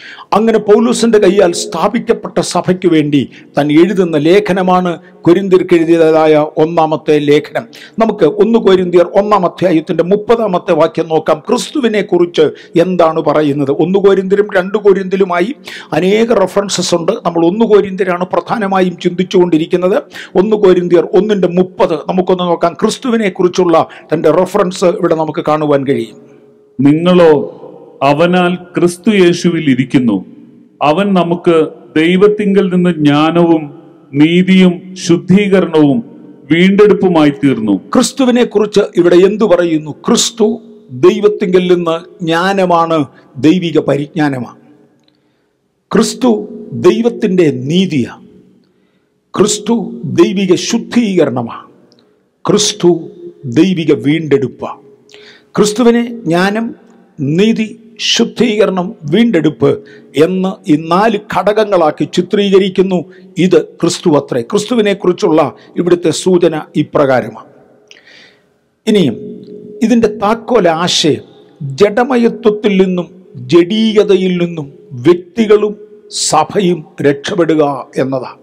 Speaker 2: അങ്ങനെ പൗലോസിന്റെ കൈയാൽ സ്ഥാപിക്കപ്പെട്ട സഭയ്ക്ക് വേണ്ടി താൻ എഴുതുന്ന ലേഖനമാണ് കൊരിന്ത്യർക്ക് എഴുതിയതായ ഒന്നാമത്തെ ലേഖനം. നമുക്ക് ഒന്ന് കൊരിന്ത്യർ ഒന്നാം അധ്യായത്തിന്റെ മുപ്പതാമത്തെ വാക്യം നോക്കാം. ക്രിസ്തുവിനെ കുറിച്ച് എന്താണ് പറയുന്നത്? ഒന്ന് കൊരിന്ത്യരും രണ്ട് കൊരിന്ത്യരുമായി അനേക റെഫറൻസസ് ഉണ്ട്. നമ്മൾ ഒന്ന് കൊരിന്ത്യരാണ് പ്രധാനമായും ചിന്തിച്ചുകൊണ്ടിരിക്കുന്നത്. ഒന്ന് കൊരിന്ത്യർ ഒന്നിന്റെ മുപ്പത് നമുക്കൊന്ന് നോക്കാം. ക്രിസ്തുവിനെ കുറിച്ചുള്ള തന്റെ റെഫറൻസ് ഇവിടെ നമുക്ക് കാണുവാൻ കഴിയും.
Speaker 3: നിങ്ങളോ അവനാൽ ക്രിസ്തു യേശുവിൽ ഇരിക്കുന്നു. അവൻ നമുക്ക് ദൈവത്തിങ്കൽ നിന്ന് ജ്ഞാനവും നീതിയും ശുദ്ധീകരണവും വീണ്ടെടുപ്പുമായി തീർന്നു.
Speaker 2: ക്രിസ്തുവിനെ കുറിച്ച് ഇവിടെ എന്തു പറയുന്നു? ക്രിസ്തു ദൈവത്തിങ്കൽ നിന്ന് ജ്ഞാനമാണ്, ദൈവിക പരിജ്ഞാനമാണ്. ക്രിസ്തു ദൈവത്തിൻ്റെ നീതിയാണ്. ക്രിസ്തു ദൈവിക ശുദ്ധീകരണമാണ്. ക്രിസ്തു ദൈവിക വീണ്ടെടുപ്പാണ്. ക്രിസ്തുവിനെ ജ്ഞാനം, നീതി, ശുദ്ധീകരണം, വീണ്ടെടുപ്പ് എന്ന് ഈ നാല് ഘടകങ്ങളാക്കി ചിത്രീകരിക്കുന്നു. ഇത് ക്രിസ്തു അത്രേ. ക്രിസ്തുവിനെ കുറിച്ചുള്ള ഇവിടുത്തെ സൂചന ഇപ്രകാരമാണ്. ഇനിയും ഇതിൻ്റെ താക്കോൽ ആശയം ജഡമയത്വത്തിൽ നിന്നും ജഡീകതയിൽ നിന്നും വ്യക്തികളും സഭയും രക്ഷപ്പെടുക എന്നതാണ്.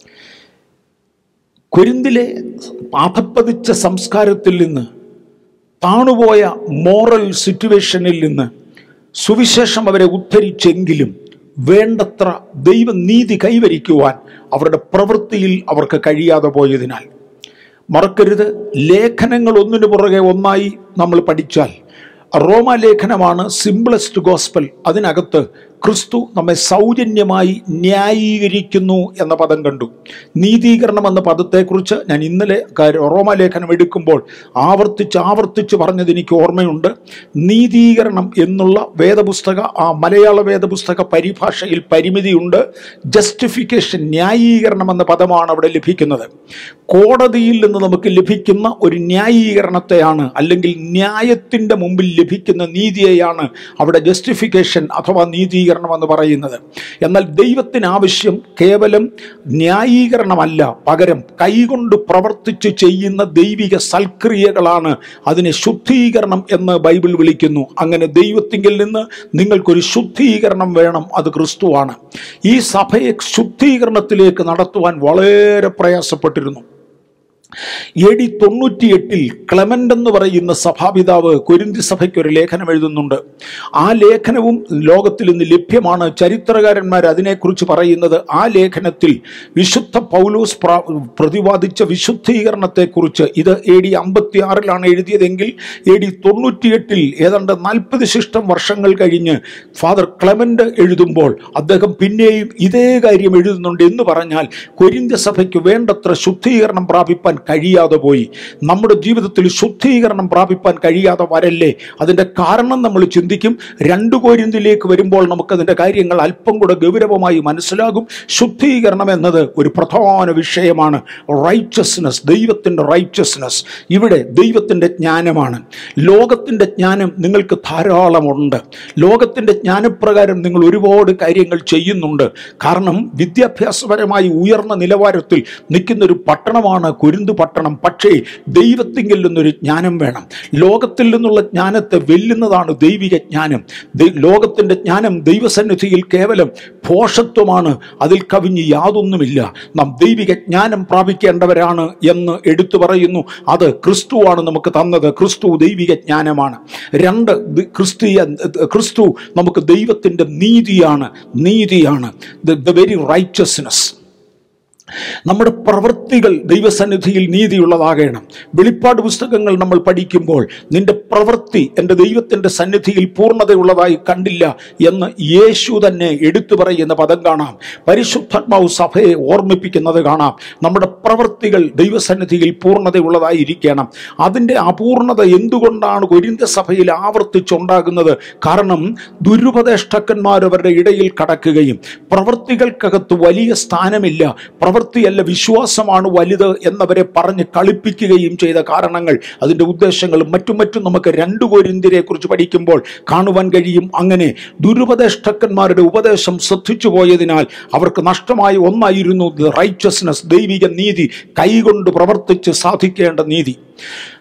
Speaker 2: കൊരിന്തിലെ പാപപ്പതിച്ച സംസ്കാരത്തിൽ നിന്ന്, താണുപോയ മോറൽ സിറ്റുവേഷനിൽ നിന്ന് സുവിശേഷം അവരെ ഉദ്ധരിച്ചെങ്കിലും വേണ്ടത്ര ദൈവനീതി കൈവരിക്കുവാൻ അവരുടെ പ്രവൃത്തിയിൽ അവർക്ക് കഴിയാതെ പോയതിനാൽ, മറക്കരുത്, ലേഖനങ്ങൾ ഒന്നിനു പുറകെ ഒന്നായി നമ്മൾ പഠിച്ചാൽ റോമാലേഖനമാണ് സിംപ്ലസ്റ്റ് ഗോസ്പൽ. അതിനകത്ത് ക്രിസ്തു നമ്മെ സൗജന്യമായി ന്യായീകരിക്കുന്നു എന്ന പദം കണ്ടു. നീതീകരണം എന്ന പദത്തെക്കുറിച്ച് ഞാൻ ഇന്നലെ റോമാലേഖനം എടുക്കുമ്പോൾ ആവർത്തിച്ച് ആവർത്തിച്ച് പറഞ്ഞത് എനിക്ക് ഓർമ്മയുണ്ട്. നീതീകരണം എന്നുള്ള വേദപുസ്തക ആ മലയാള വേദപുസ്തക പരിഭാഷയിൽ പരിമിതിയുണ്ട്. ജസ്റ്റിഫിക്കേഷൻ, ന്യായീകരണം എന്ന പദമാണ് അവിടെ ലഭിക്കുന്നത്. കോടതിയിൽ നിന്ന് നമുക്ക് ലഭിക്കുന്ന ഒരു ന്യായീകരണത്തെയാണ്, അല്ലെങ്കിൽ ന്യായത്തിൻ്റെ മുമ്പിൽ ലഭിക്കുന്ന നീതിയെയാണ് അവിടെ ജസ്റ്റിഫിക്കേഷൻ അഥവാ നീതീകരണം എന്ന് പറയുന്നത്. എന്നാൽ ദൈവത്തിന് ആവശ്യം കേവലം ന്യായീകരണമല്ല, പകരം കൈകൊണ്ട് പ്രവർത്തിച്ച് ചെയ്യുന്ന ദൈവിക സൽക്രിയകളാണ്. അതിനെ ശുദ്ധീകരണം എന്ന് ബൈബിൾ വിളിക്കുന്നു. അങ്ങനെ ദൈവത്തിങ്കിൽ നിന്ന് നിങ്ങൾക്കൊരു ശുദ്ധീകരണം വേണം, അത് ക്രിസ്തുവാണ്. ഈ സഭയെ ശുദ്ധീകരണത്തിലേക്ക് നടത്തുവാൻ വളരെ പ്രയാസപ്പെട്ടിരുന്നു. എ ഡി തൊണ്ണൂറ്റിയെട്ടിൽ ക്ലെമന്റ് എന്ന് പറയുന്ന സഭാപിതാവ് കൊരിന്തി സഭയ്ക്ക് ഒരു ലേഖനം എഴുതുന്നുണ്ട്. ആ ലേഖനവും ലോകത്തിൽ ഇന്ന് ലഭ്യമാണ്. ചരിത്രകാരന്മാർ അതിനെക്കുറിച്ച് പറയുന്നത്, ആ ലേഖനത്തിൽ വിശുദ്ധ പൗലോസ് പ്രതിപാദിച്ച വിശുദ്ധീകരണത്തെക്കുറിച്ച്, ഇത് എ ഡി അമ്പത്തി ആറിലാണ് എഴുതിയതെങ്കിൽ എ ഡി തൊണ്ണൂറ്റിയെട്ടിൽ ഏതാണ്ട് നാൽപ്പത് ശിഷ്ടം വർഷങ്ങൾ കഴിഞ്ഞ് ഫാദർ ക്ലെമന്റ് എഴുതുമ്പോൾ അദ്ദേഹം പിന്നെയും ഇതേ കാര്യം എഴുതുന്നുണ്ട്. എന്ന് പറഞ്ഞാൽ കൊരിന്ത്യ സഭയ്ക്ക് വേണ്ടത്ര ശുദ്ധീകരണം പ്രാപിപ്പാൻ കഴിയാതെ പോയി. നമ്മുടെ ജീവിതത്തിൽ ശുദ്ധീകരണം പ്രാപിപ്പാൻ കഴിയാതെ വരല്ലേ? അതിൻ്റെ കാരണം നമ്മൾ ചിന്തിക്കും. രണ്ട് കൊരിന്തിലേക്ക് വരുമ്പോൾ നമുക്കതിൻ്റെ കാര്യങ്ങൾ അല്പം കൂടെ ഗൗരവമായി മനസ്സിലാകും. ശുദ്ധീകരണം എന്നത് ഒരു പ്രധാന വിഷയമാണ്. റൈച്ചസ്നെസ്, ദൈവത്തിൻ്റെ റൈച്ചസ്നെസ്. ഇവിടെ ദൈവത്തിൻ്റെ ജ്ഞാനമാണ്. ലോകത്തിൻ്റെ ജ്ഞാനം നിങ്ങൾക്ക് ധാരാളമുണ്ട്. ലോകത്തിൻ്റെ ജ്ഞാനപ്രകാരം നിങ്ങൾ ഒരുപാട് കാര്യങ്ങൾ ചെയ്യുന്നുണ്ട്. കാരണം വിദ്യാഭ്യാസപരമായി ഉയർന്ന നിലവാരത്തിൽ നിൽക്കുന്നൊരു പട്ടണമാണ് കൊരിന്ത് പട്ടണം. പക്ഷേ ദൈവത്തിങ്കിൽ നിന്നൊരു ജ്ഞാനം വേണം. ലോകത്തിൽ നിന്നുള്ള ജ്ഞാനത്തെ വെല്ലുന്നതാണ് ദൈവിക ജ്ഞാനം. ലോകത്തിൻ്റെ ജ്ഞാനം ദൈവസന്നിധിയിൽ കേവലം ഭോഷത്വമാണ്, അതിൽ കവിഞ്ഞ് യാതൊന്നുമില്ല. നാം ദൈവിക ജ്ഞാനം പ്രാപിക്കേണ്ടവരാണ് എന്ന് എടുത്തു പറയുന്നു. അത് ക്രിസ്തുവാണ് നമുക്ക് തന്നത്. ക്രിസ്തു ദൈവിക ജ്ഞാനമാണ്. രണ്ട്, ക്രിസ്തീയ ക്രിസ്തു നമുക്ക് ദൈവത്തിൻ്റെ നീതിയാണ്. നീതിയാണ് ദ വെരി റൈച്ചസ്നെസ്. നമ്മുടെ പ്രവൃത്തികൾ ദൈവസന്നിധിയിൽ നീതിയുള്ളതാകണം. വെളിപ്പാട് പുസ്തകങ്ങൾ നമ്മൾ പഠിക്കുമ്പോൾ നിന്റെ പ്രവൃത്തി എൻ്റെ ദൈവത്തിൻ്റെ സന്നിധിയിൽ പൂർണ്ണതയുള്ളതായി കണ്ടില്ല എന്ന് യേശു തന്നെ എടുത്തു പറയുന്ന പദം കാണാം. പരിശുദ്ധാത്മാവ് സഭയെ ഓർമ്മിപ്പിക്കുന്നത് കാണാം. നമ്മുടെ പ്രവൃത്തികൾ ദൈവസന്നിധിയിൽ പൂർണ്ണതയുള്ളതായിരിക്കണം. അതിൻ്റെ അപൂർണത എന്തുകൊണ്ടാണ് കൊരിന്ത്യ സഭയിൽ ആവർത്തിച്ചുണ്ടാകുന്നത്? കാരണം ദുരുപദേഷ്ടാക്കന്മാർ അവരുടെ ഇടയിൽ കടക്കുകയും പ്രവൃത്തികൾക്കകത്ത് വലിയ സ്ഥാനമില്ല, പ്രവൃത്തിയല്ല വിശ്വാസമാണ് വലുത് എന്നവരെ പറഞ്ഞ് കളിപ്പിക്കുകയും ചെയ്ത കാരണങ്ങൾ, അതിൻ്റെ ഉദ്ദേശങ്ങളും മറ്റും മറ്റും നമുക്ക് രണ്ട് കൊരിന്ത്യരെ കുറിച്ച് പഠിക്കുമ്പോൾ കാണുവാൻ കഴിയും. അങ്ങനെ ദുരുപദേഷ്ടാക്കന്മാരുടെ ഉപദേശം ശ്രദ്ധിച്ചു പോയതിനാൽ അവർക്ക് നഷ്ടമായ ഒന്നായിരുന്നു റൈച്ചസ്നെസ്, ദൈവിക നീതി, കൈകൊണ്ട് പ്രവർത്തിച്ച് സാധിക്കേണ്ട നീതി.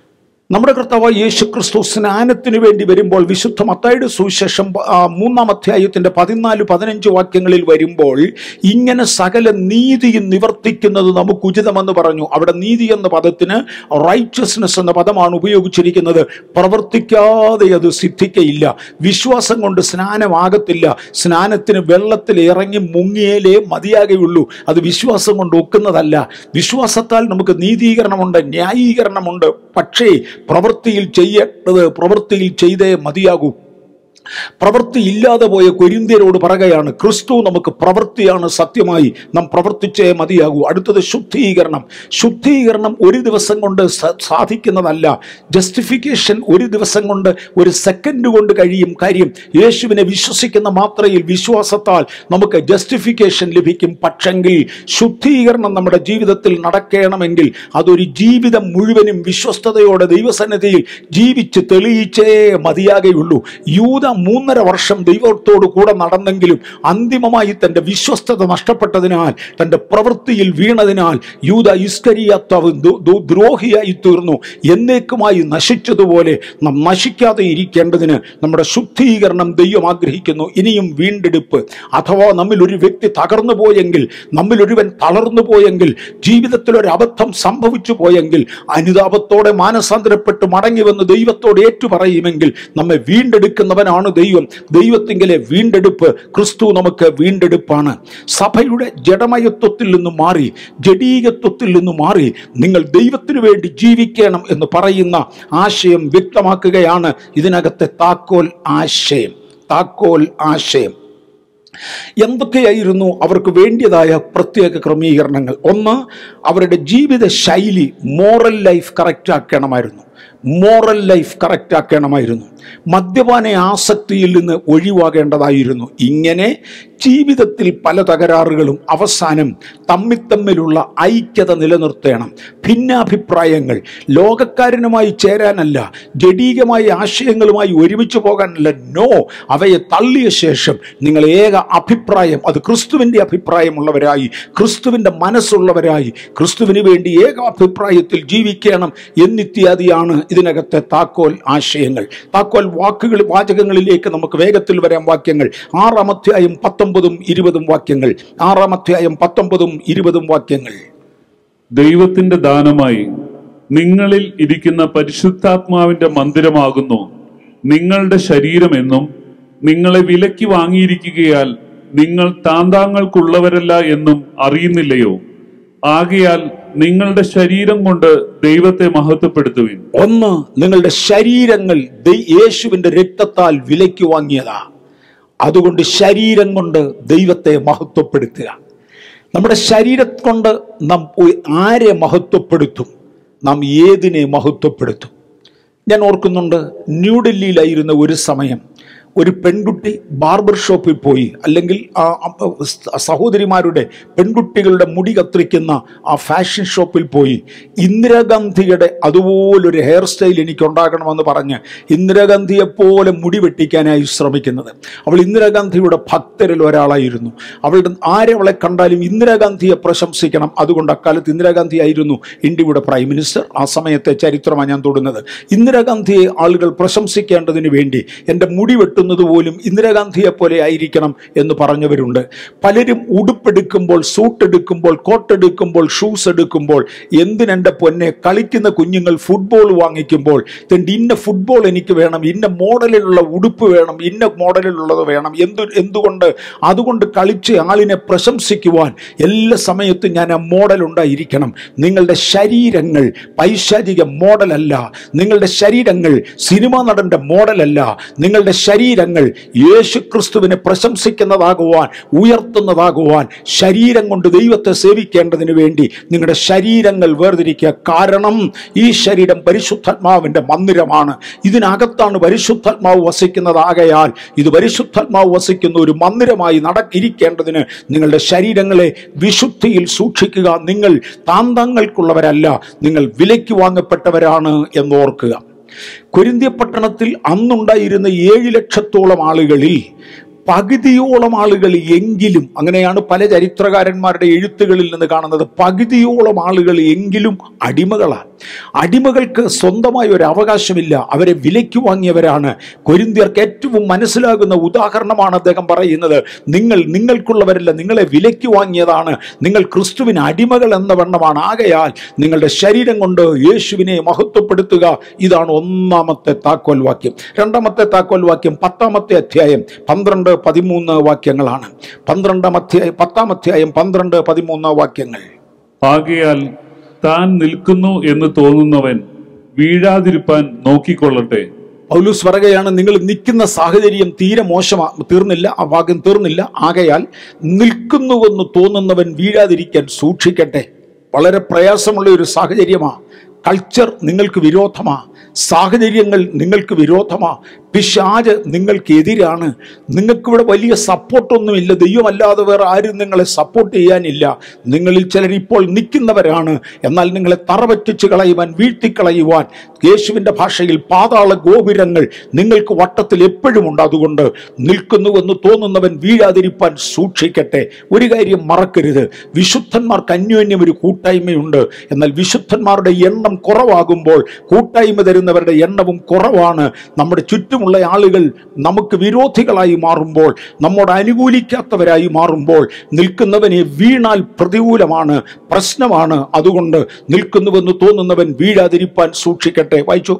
Speaker 2: നമ്മുടെ കർത്താവ് യേശു ക്രിസ്തു സ്നാനത്തിന് വേണ്ടി വരുമ്പോൾ വിശുദ്ധ മത്തായിയുടെ സുവിശേഷം മൂന്നാം അധ്യായത്തിന്റെ പതിനാല് പതിനഞ്ച് വാക്യങ്ങളിൽ വരുമ്പോൾ ഇങ്ങനെ സകല നീതിയും നിവർത്തിക്കുന്നത് നമുക്ക് ഉചിതമെന്ന് പറഞ്ഞു. അവിടെ നീതി എന്ന പദത്തിന് റൈറ്റ്യസ്നെസ് എന്ന പദമാണ് ഉപയോഗിച്ചിരിക്കുന്നത്. പ്രവർത്തിക്കാതെ അത് സിദ്ധിക്കയില്ല. വിശ്വാസം കൊണ്ട് സ്നാനമാകത്തില്ല. സ്നാനത്തിന് വെള്ളത്തിൽ ഇറങ്ങി മുങ്ങിയാലേ മതിയാകുള്ളൂ. അത് വിശ്വാസം കൊണ്ട് ഒക്കുന്നതല്ല. വിശ്വാസത്താൽ നമുക്ക് നീതീകരണമുണ്ട്, ന്യായീകരണമുണ്ട്. പക്ഷേ പ്രവൃത്തിയിൽ ചെയ്യേണ്ടത് പ്രവൃത്തിയിൽ ചെയ്തേ മതിയാകൂ. പ്രവൃത്തി ഇല്ലാതെ പോയ കൊരിന്ത്യരോട് പറയുകയാണ്, ക്രിസ്തു നമുക്ക് പ്രവൃത്തിയാണ്, സത്യമായി നാം പ്രവർത്തിച്ചേ മതിയാകൂ. അടുത്തത് ശുദ്ധീകരണം. ശുദ്ധീകരണം ഒരു ദിവസം കൊണ്ട് സാധിക്കുന്നതല്ല. ജസ്റ്റിഫിക്കേഷൻ ഒരു ദിവസം കൊണ്ട്, ഒരു സെക്കൻഡ് കൊണ്ട് കഴിയും. കാര്യം യേശുവിനെ വിശ്വസിക്കുന്ന മാത്രയിൽ വിശ്വാസത്താൽ നമുക്ക് ജസ്റ്റിഫിക്കേഷൻ ലഭിക്കും. പക്ഷെങ്കിൽ ശുദ്ധീകരണം നമ്മുടെ ജീവിതത്തിൽ നടക്കണമെങ്കിൽ അതൊരു ജീവിതം മുഴുവനും വിശ്വസ്തയോടെ ദൈവസന്നിധിയിൽ ജീവിച്ച് തെളിയിച്ചേ മതിയാകുള്ളൂ. യൂദ മൂന്നര വർഷം ദൈവത്തോട് കൂടെ നടന്നെങ്കിലും അന്തിമമായി തന്റെ വിശ്വസ്തത നഷ്ടപ്പെട്ടതിനാൽ, തന്റെ പ്രവൃത്തിയിൽ വീണതിനാൽ യൂദ ഇസ്കരിയോത്താവ് ദ്രോഹിയായി തീർന്നു. എന്നേക്കുമായി നശിച്ചതുപോലെ നാം നശിക്കാതെ ഇരിക്കേണ്ടതിന് നമ്മുടെ ശുദ്ധീകരണം ദൈവം ആഗ്രഹിക്കുന്നു. ഇനിയും വീണ്ടെടുപ്പ്. അഥവാ നമ്മിൽ ഒരു വ്യക്തി തകർന്നു പോയെങ്കിൽ, നമ്മിൽ ഒരുവൻ തളർന്നു പോയെങ്കിൽ, ജീവിതത്തിൽ ഒരു അബദ്ധം സംഭവിച്ചു പോയെങ്കിൽ അനുതാപത്തോടെ മാനസാന്തരപ്പെട്ട് മടങ്ങി വന്ന് ദൈവത്തോട് ഏറ്റുപറയുമെങ്കിൽ നമ്മെ വീണ്ടെടുക്കുന്നവനാണ് ദൈവം. ദൈവത്തിങ്കലെ വീണ്ടെടുപ്പ്. ക്രിസ്തു നമുക്ക് വീണ്ടെടുപ്പാണ്. സഭയുടെ ജഡമയത്വത്തിൽ നിന്ന് മാറി, ജഡീകത്വത്തിൽ നിന്ന് മാറി നിങ്ങൾ ദൈവത്തിനു വേണ്ടി ജീവിക്കണം എന്ന് പറയുന്ന ആശയം വ്യക്തമാക്കുകയാണ് ഇതിനകത്തെ താക്കോൽ ആശയം. താക്കോൽ ആശയം എന്തൊക്കെയായിരുന്നു അവർക്ക് വേണ്ടിയതായ പ്രത്യേക ക്രമീകരണങ്ങൾ? ഒന്ന്, അവരുടെ ജീവിത ശൈലി, മോറൽ ലൈഫ് കറക്റ്റ് ആക്കണമായിരുന്നു. മോറൽ ലൈഫ് കറക്റ്റ് ആക്കണമായിരുന്നു. മദ്യപാന ആസക്തിയിൽ നിന്ന് ഒഴിവാകേണ്ടതായിരുന്നു. ഇങ്ങനെ ജീവിതത്തിൽ പല തകരാറുകളും അവസാനം തമ്മിൽ തമ്മിലുള്ള ഐക്യത നിലനിർത്തണം. ഭിന്നാഭിപ്രായങ്ങൾ ലോകക്കാരനുമായി ചേരാനല്ല, ജഡീകമായ ആശയങ്ങളുമായി ഒരുമിച്ച് പോകാനല്ല. നോ, അവയെ തള്ളിയ ശേഷം നിങ്ങൾ ഏക അഭിപ്രായം, അത് ക്രിസ്തുവിൻ്റെ അഭിപ്രായമുള്ളവരായി, ക്രിസ്തുവിൻ്റെ മനസ്സുള്ളവരായി, ക്രിസ്തുവിന് വേണ്ടി ഏക അഭിപ്രായത്തിൽ ജീവിക്കണം എന്നിത്യാദിയാണ് ഇതിനകത്തെ താക്കോൽ ആശയങ്ങൾ. താക്കോൽ വാക്കുകൾ വാചകങ്ങളിലേക്ക് നമുക്ക് വേഗത്തിൽ വരാം. വാക്യങ്ങൾ ആറാം അധ്യായം പത്തൊമ്പതും ഇരുപതും വാക്യങ്ങൾ. ആറാം അധ്യായം പത്തൊമ്പതും ഇരുപതും വാക്യങ്ങൾ.
Speaker 3: ദൈവത്തിന്റെ ദാനമായി നിങ്ങളിൽ ഇരിക്കുന്ന പരിശുദ്ധാത്മാവിന്റെ മന്ദിരമാകുന്നു നിങ്ങളുടെ ശരീരമെന്നും നിങ്ങളെ വിലയ്ക്ക് വാങ്ങിയിരിക്കുകയാൽ നിങ്ങൾ താന്താങ്ങൾക്കുള്ളവരല്ല എന്നും അറിയുന്നില്ലയോ? ആകയാൽ നിങ്ങളുടെ ശരീരം കൊണ്ട് ദൈവത്തെ മഹത്വപ്പെടുത്തുവിൻ.
Speaker 2: ഒന്ന്, നിങ്ങളുടെ ശരീരങ്ങൾ യേശുവിന്റെ രക്തത്താൽ വിലയ്ക്ക് വാങ്ങിയതാ. അതുകൊണ്ട് ശരീരം കൊണ്ട് ദൈവത്തെ മഹത്വപ്പെടുത്തുക. നമ്മുടെ ശരീരം കൊണ്ട് നാം ആരെ മഹത്വപ്പെടുത്തും? നാം ഏതിനെ മഹത്വപ്പെടുത്തും? ഞാൻ ഓർക്കുന്നുണ്ട്, ന്യൂഡൽഹിയിലായിരുന്ന ഒരു സമയം ഒരു പെൺകുട്ടി ബാർബർ ഷോപ്പിൽ പോയി, അല്ലെങ്കിൽ സഹോദരിമാരുടെ പെൺകുട്ടികളുടെ മുടി കത്തിരിക്കുന്ന ആ ഫാഷൻ ഷോപ്പിൽ പോയി ഇന്ദിരാഗാന്ധിയുടെ അതുപോലൊരു ഹെയർ സ്റ്റൈൽ എനിക്കുണ്ടാകണമെന്ന് പറഞ്ഞ് ഇന്ദിരാഗാന്ധിയെപ്പോലെ മുടി വെട്ടിക്കാനായി ശ്രമിക്കുന്നത്. അവൾ ഇന്ദിരാഗാന്ധിയുടെ ഭക്തരിൽ ഒരാളായിരുന്നു. അവളുടെ ആരവളെ കണ്ടാലും ഇന്ദിരാഗാന്ധിയെ പ്രശംസിക്കണം. അതുകൊണ്ട് അക്കാലത്ത് ഇന്ദിരാഗാന്ധി ആയിരുന്നു ഇന്ത്യയുടെ പ്രൈം മിനിസ്റ്റർ. ആ സമയത്തെ ചരിത്രമാണ് ഞാൻ തൊടുന്നത്. ഇന്ദിരാഗാന്ധിയെ ആളുകൾ പ്രശംസിക്കേണ്ടതിന് വേണ്ടി എൻ്റെ മുടി വെട്ടുന്ന പോലും ഇന്ദിരാഗാന്ധിയെ പോലെ ആയിരിക്കണം എന്ന് പറഞ്ഞവരുണ്ട്. പലരും ഉടുപ്പെടുക്കുമ്പോൾ, സൂട്ടെടുക്കുമ്പോൾ, കോട്ടെടുക്കുമ്പോൾ, ഷൂസ് എടുക്കുമ്പോൾ, എന്തിനെൻ്റെ പൊന്നെ, കളിക്കുന്ന കുഞ്ഞുങ്ങൾ ഫുട്ബോൾ വാങ്ങിക്കുമ്പോൾ ഇന്ന ഫുട്ബോൾ എനിക്ക് വേണം, ഇന്ന മോഡലിലുള്ള ഉടുപ്പ് വേണം, ഇന്ന മോഡലിലുള്ളത് വേണം. എന്തു എന്തുകൊണ്ട് അതുകൊണ്ട് കളിച്ച് ആളിനെ പ്രശംസിക്കുവാൻ എല്ലാ സമയത്തും ഞാൻ ആ മോഡൽ ഉണ്ടായിരിക്കണം. നിങ്ങളുടെ ശരീരങ്ങൾ പൈശാചിക മോഡലല്ല. നിങ്ങളുടെ ശരീരങ്ങൾ സിനിമാ നടന്റെ മോഡലല്ല. നിങ്ങളുടെ ശരീരം ശരീരങ്ങൾ യേശു ക്രിസ്തുവിനെ പ്രശംസിക്കുന്നതാകുവാൻ, ഉയർത്തുന്നതാകുവാൻ, ശരീരം കൊണ്ട് ദൈവത്തെ സേവിക്കേണ്ടതിന് വേണ്ടി നിങ്ങളുടെ ശരീരങ്ങൾ വേർതിരിക്കുക. കാരണം ഈ ശരീരം പരിശുദ്ധാത്മാവിന്റെ മന്ദിരമാണ്. ഇതിനകത്താണ് പരിശുദ്ധാത്മാവ് വസിക്കുന്നതാകയാൽ ഇത് പരിശുദ്ധാത്മാവ് വസിക്കുന്ന ഒരു മന്ദിരമായി നടക്കിരിക്കേണ്ടതിന് നിങ്ങളുടെ ശരീരങ്ങളെ വിശുദ്ധിയിൽ സൂക്ഷിക്കുക. നിങ്ങൾ താന്താങ്ങൾക്കുള്ളവരല്ല, നിങ്ങൾ വിലയ്ക്ക് വാങ്ങപ്പെട്ടവരാണ് എന്നോർക്കുക. കൊരിന്ത്യ പട്ടണത്തിൽ അന്നുണ്ടായിരുന്ന ഏഴ് ലക്ഷത്തോളം ആളുകളിൽ പകുതിയോളം ആളുകൾ എങ്കിലും, അങ്ങനെയാണ് പല ചരിത്രകാരന്മാരുടെ എഴുത്തുകളിൽ നിന്ന് കാണുന്നത്, പകുതിയോളം ആളുകൾ എങ്കിലും അടിമകളാണ്. അടിമകൾക്ക് സ്വന്തമായ ഒരു അവകാശമില്ല, അവരെ വിലയ്ക്ക് വാങ്ങിയവരാണ്. കൊരിന്ത്യർക്ക് ഏറ്റവും മനസ്സിലാകുന്ന ഉദാഹരണമാണ് അദ്ദേഹം പറയുന്നത്. നിങ്ങൾ നിങ്ങൾക്കുള്ളവരല്ല, നിങ്ങളെ വിലയ്ക്ക് വാങ്ങിയതാണ്, നിങ്ങൾ ക്രിസ്തുവിന് അടിമകൾ എന്ന വണ്ണമാണ്. ആകയാൽ നിങ്ങളുടെ ശരീരം കൊണ്ട് യേശുവിനെ മഹത്വപ്പെടുത്തുക. ഇതാണ് ഒന്നാമത്തെ താക്കോൽ വാക്യം. രണ്ടാമത്തെ താക്കോൽ വാക്യം പത്താമത്തെ അധ്യായം പന്ത്രണ്ട് പതിമൂന്ന് വാക്യങ്ങളാണ്. പന്ത്രണ്ടാം അധ്യായം പത്താം അധ്യായം പന്ത്രണ്ട് പതിമൂന്ന് വാക്യങ്ങൾ.
Speaker 3: ആകയാൽ താൻ നിൽക്കുന്നു എന്ന് തോന്നുന്നവൻ വീഴാതിരിപ്പാൻ നോക്കിക്കൊള്ളട്ടെ.
Speaker 2: പൗലൂസ് പറയുകയാണ്, നിങ്ങൾ നിൽക്കുന്ന സാഹചര്യം തീരെ മോശമാ തീർന്നില്ല, ആ ഭാഗം തീർന്നില്ല. ആകയാൽ നിൽക്കുന്നുവെന്ന് തോന്നുന്നവൻ വീഴാതിരിക്കാൻ സൂക്ഷിക്കട്ടെ. വളരെ പ്രയാസമുള്ള ഒരു സാഹചര്യമാണ്. കൾച്ചർ നിങ്ങൾക്ക് വിരോധമാ, സാഹചര്യങ്ങൾ നിങ്ങൾക്ക് വിരോധമാ, പിശാച് നിങ്ങൾക്ക് എതിരാണ്. നിങ്ങൾക്കിവിടെ വലിയ സപ്പോർട്ടൊന്നുമില്ല, ദൈവമല്ലാതെ വേറെ ആരും നിങ്ങളെ സപ്പോർട്ട് ചെയ്യാനില്ല. നിങ്ങളിൽ ചിലർ ഇപ്പോൾ നിൽക്കുന്നവരാണ്, എന്നാൽ നിങ്ങളെ തറപറ്റിച്ച് കളയുവാൻ, വീഴ്ത്തിക്കളയുവാൻ, യേശുവിൻ്റെ ഭാഷയിൽ പാതാള ഗോപുരങ്ങൾ നിങ്ങൾക്ക് വട്ടത്തിൽ എപ്പോഴും ഉണ്ട്. അതുകൊണ്ട് നിൽക്കുന്നുവെന്ന് തോന്നുന്നവൻ വീഴാതിരിപ്പാൻ സൂക്ഷിക്കട്ടെ. ഒരു കാര്യം മറക്കരുത്, വിശുദ്ധന്മാർക്ക് അന്യോന്യം ഒരു കൂട്ടായ്മയുണ്ട്. എന്നാൽ വിശുദ്ധന്മാരുടെ എണ്ണം കുറവാകുമ്പോൾ കൂട്ടായ്മ തരുന്നവരുടെ എണ്ണവും കുറവാണ്. നമ്മുടെ ചുറ്റുമുള്ള ആളുകൾ നമുക്ക് വിരോധികളായി മാറുമ്പോൾ, നമ്മോട് അനുകൂലിക്കാത്തവരായി മാറുമ്പോൾ, നിൽക്കുന്നവനെ വീണാൽ പ്രതികൂലമാണ്, പ്രശ്നമാണ്. അതുകൊണ്ട് നിൽക്കുന്നുവെന്ന് തോന്നുന്നവൻ വീഴാതിരിപ്പാൻ സൂക്ഷിക്കട്ടെ. വായിച്ചു.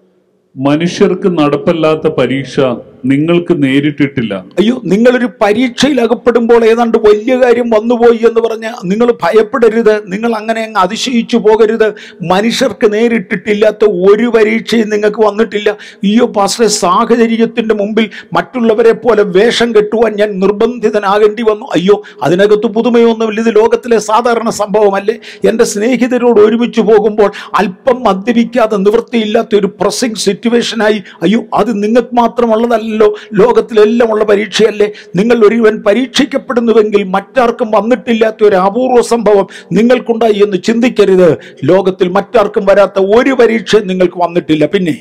Speaker 3: മനുഷ്യർക്ക് നടപ്പല്ലാത്ത പരീക്ഷ നിങ്ങൾക്ക് നേരിട്ടിട്ടില്ല.
Speaker 2: അയ്യോ, നിങ്ങളൊരു പരീക്ഷയിൽ അകപ്പെടുമ്പോൾ ഏതാണ്ട് വലിയ കാര്യം വന്നുപോയി എന്ന് പറഞ്ഞ് നിങ്ങൾ ഭയപ്പെടരുത്, നിങ്ങൾ അങ്ങനെ അങ്ങ് അതിശയിച്ചു പോകരുത്. മനുഷ്യർക്ക് നേരിട്ടിട്ടില്ലാത്ത ഒരു പരീക്ഷയും നിങ്ങൾക്ക് വന്നിട്ടില്ല. അയ്യോ പാസ്റ്ററെ, സാഹചര്യത്തിന്റെ മുമ്പിൽ മറ്റുള്ളവരെ പോലെ വേഷം കെട്ടുവാൻ ഞാൻ നിർബന്ധിതനാകേണ്ടി വന്നു. അയ്യോ, അതിനകത്ത് പുതുമയൊന്നുമില്ല, ഇത് ലോകത്തിലെ സാധാരണ സംഭവമല്ലേ. എൻ്റെ സ്നേഹിതരോട് ഒരുമിച്ച് പോകുമ്പോൾ അല്പം മദ്യപിക്കാതെ നിവൃത്തിയില്ലാത്ത ഒരു പ്രസിംഗ് സിറ്റുവേഷനായി. അയ്യോ, അത് നിങ്ങൾക്ക് മാത്രമുള്ളതല്ല, ലോകത്തിലെല്ലാം ഉള്ള പരീക്ഷയല്ലേ. നിങ്ങൾ ഒരുവൻ പരീക്ഷിക്കപ്പെടുന്നുവെങ്കിൽ മറ്റാർക്കും വന്നിട്ടില്ലാത്ത ഒരു അപൂർവ സംഭവം നിങ്ങൾക്കുണ്ടായി എന്ന് ചിന്തിക്കരുത്. ലോകത്തിൽ മറ്റാർക്കും വരാത്ത ഒരു പരീക്ഷ നിങ്ങൾക്ക് വന്നിട്ടില്ല. പിന്നെ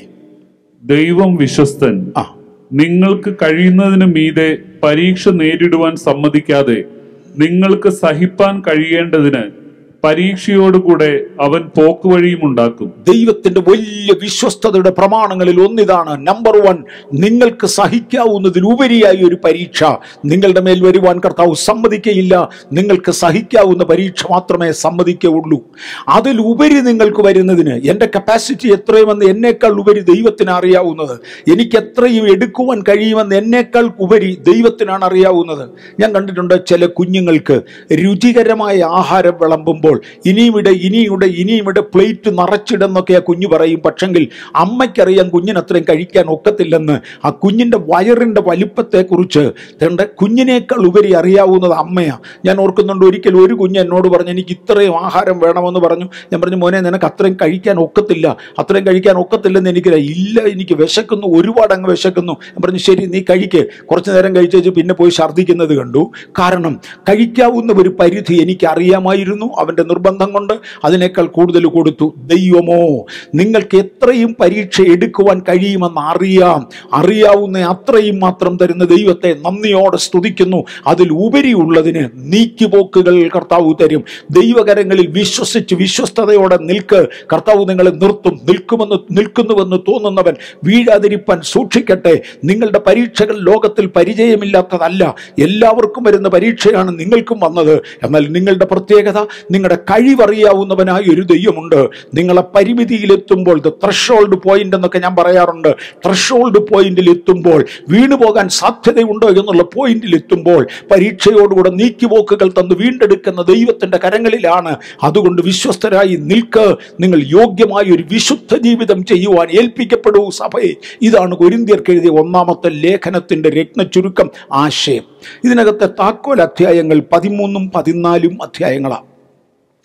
Speaker 3: ദൈവം വിശ്വസ്തൻ, നിങ്ങൾക്ക് കഴിയുന്നതിന് മീതെ പരീക്ഷ നേരിടുവാൻ സമ്മതിക്കാതെ നിങ്ങൾക്ക് സഹിപ്പാൻ കഴിയേണ്ടതിന് പരീക്ഷയോടുകൂടെ അവൻ പോക്കുവഴിയും ഉണ്ടാക്കും.
Speaker 2: ദൈവത്തിന്റെ വലിയ വിശ്വസ്തതയുടെ പ്രമാണങ്ങളിൽ ഒന്നിതാണ്. നമ്പർ വൺ, നിങ്ങൾക്ക് സഹിക്കാവുന്നതിലുപരിയായി ഒരു പരീക്ഷ നിങ്ങളുടെ മേൽ വരുവാൻ കർത്താവ് സമ്മതിക്കയില്ല. നിങ്ങൾക്ക് സഹിക്കാവുന്ന പരീക്ഷ മാത്രമേ സമ്മതിക്കുകയുള്ളൂ. അതിലുപരി നിങ്ങൾക്ക് വരുന്നതിന്, എൻ്റെ കപ്പാസിറ്റി എത്രയുമെന്ന് എന്നേക്കാൾ ഉപരി ദൈവത്തിന് അറിയാവുന്നത്, എനിക്ക് എത്രയും എടുക്കുവാൻ കഴിയുമെന്ന് എന്നേക്കാൾ ഉപരി ദൈവത്തിനാണ് അറിയാവുന്നത്. ഞാൻ കണ്ടിട്ടുണ്ട് ചില കുഞ്ഞുങ്ങൾക്ക് രുചികരമായ ആഹാരം വിളമ്പുമ്പോൾ ഇനിയുമിടെ ഇനിയുടെ ഇനിയുമിടെ പ്ലേറ്റ് നിറച്ചിടെന്നൊക്കെ ആ കുഞ്ഞു പറയും. പക്ഷെങ്കിൽ അമ്മയ്ക്കറിയാം കുഞ്ഞിന് അത്രയും കഴിക്കാൻ ഒക്കത്തില്ലെന്ന്. ആ കുഞ്ഞിൻ്റെ വയറിൻ്റെ വലിപ്പത്തെക്കുറിച്ച് തൻ്റെ കുഞ്ഞിനേക്കാൾ ഉപരി അറിയാവുന്നത് അമ്മയാണ്. ഞാൻ ഓർക്കുന്നുണ്ട്, ഒരിക്കൽ ഒരു കുഞ്ഞ് എന്നോട് പറഞ്ഞു, എനിക്ക് ഇത്രയും ആഹാരം വേണമെന്ന് പറഞ്ഞു. ഞാൻ പറഞ്ഞു, മോനെ നിനക്ക് അത്രയും കഴിക്കാൻ ഒക്കത്തില്ല, അത്രയും കഴിക്കാൻ ഒക്കത്തില്ലെന്ന് എനിക്കറിയാം. ഇല്ല, എനിക്ക് വിശക്കുന്നു, ഒരുപാട് അങ്ങ് വിശക്കുന്നു. ഞാൻ പറഞ്ഞു, ശരി നീ കഴിക്ക്. കുറച്ച് നേരം കഴിച്ചു പിന്നെ പോയി ഛർദ്ദിക്കുന്നത് കണ്ടു. കാരണം കഴിക്കാവുന്ന ഒരു പരിധി എനിക്കറിയാമായിരുന്നു. അവൻ്റെ നിർബന്ധം കൊണ്ട് അതിനേക്കാൾ കൂടുതൽ കൊടുത്തു. ദൈവമോ, നിങ്ങൾക്ക് എത്രയും പരീക്ഷ എടുക്കുവാൻ കഴിയുമെന്ന് അറിയാം. അറിയാവുന്ന അത്രയും മാത്രം തരുന്ന ദൈവത്തെ നന്ദിയോടെ സ്തുതിക്കുന്നു. അതിൽ ഉപരിയുള്ളതിന് നീക്കിപോക്കുകൾ കർത്താവ് തരും. ദൈവകരങ്ങളിൽ വിശ്വസിച്ച് വിശ്വസ്തയോടെ നിൽക്ക്. കർത്താവ് നിങ്ങളെ നിർത്തും. നിൽക്കുമെന്ന് നിൽക്കുന്നുവെന്ന് തോന്നുന്നവൻ വീഴാതിരിപ്പാൻ സൂക്ഷിക്കട്ടെ. നിങ്ങളുടെ പരീക്ഷകൾ ലോകത്തിൽ പരിചയമില്ലാത്തതല്ല, എല്ലാവർക്കും വരുന്ന പരീക്ഷയാണ് നിങ്ങൾക്കും വന്നത്. എന്നാൽ നിങ്ങളുടെ പ്രത്യേകത, നിങ്ങളുടെ കഴിവറിയാവുന്നവനായ ഒരു ദൈവമുണ്ട്. നിങ്ങളെ പരിമിതിയിലെത്തുമ്പോൾ, ത്രഷോൾഡ് പോയിന്റ് എന്നൊക്കെ ഞാൻ പറയാറുണ്ട്, ത്രഷോൾഡ് പോയിന്റിൽ എത്തുമ്പോൾ, വീണുപോകാൻ സാധ്യതയുണ്ടോ എന്നുള്ള പോയിന്റിൽ എത്തുമ്പോൾ പരീക്ഷയോടുകൂടെ നീക്കിപോക്കുകൾ തന്ന് വീണ്ടെടുക്കുന്ന ദൈവത്തിന്റെ കരങ്ങളിലാണ്. അതുകൊണ്ട് വിശ്വസ്തരായി നിൽക്ക്. നിങ്ങൾ യോഗ്യമായ ഒരു വിശുദ്ധ ജീവിതം ചെയ്യുവാൻ ഏൽപ്പിക്കപ്പെടൂ സഭയെ. ഇതാണ് കൊരിന്ത്യർക്ക് എഴുതിയ ഒന്നാമത്തെ ലേഖനത്തിന്റെ രത്ന ചുരുക്കം ആശയം. ഇതിനകത്തെ താക്കോൽ അധ്യായങ്ങൾ പതിമൂന്നും പതിനാലും അധ്യായങ്ങളാണ്.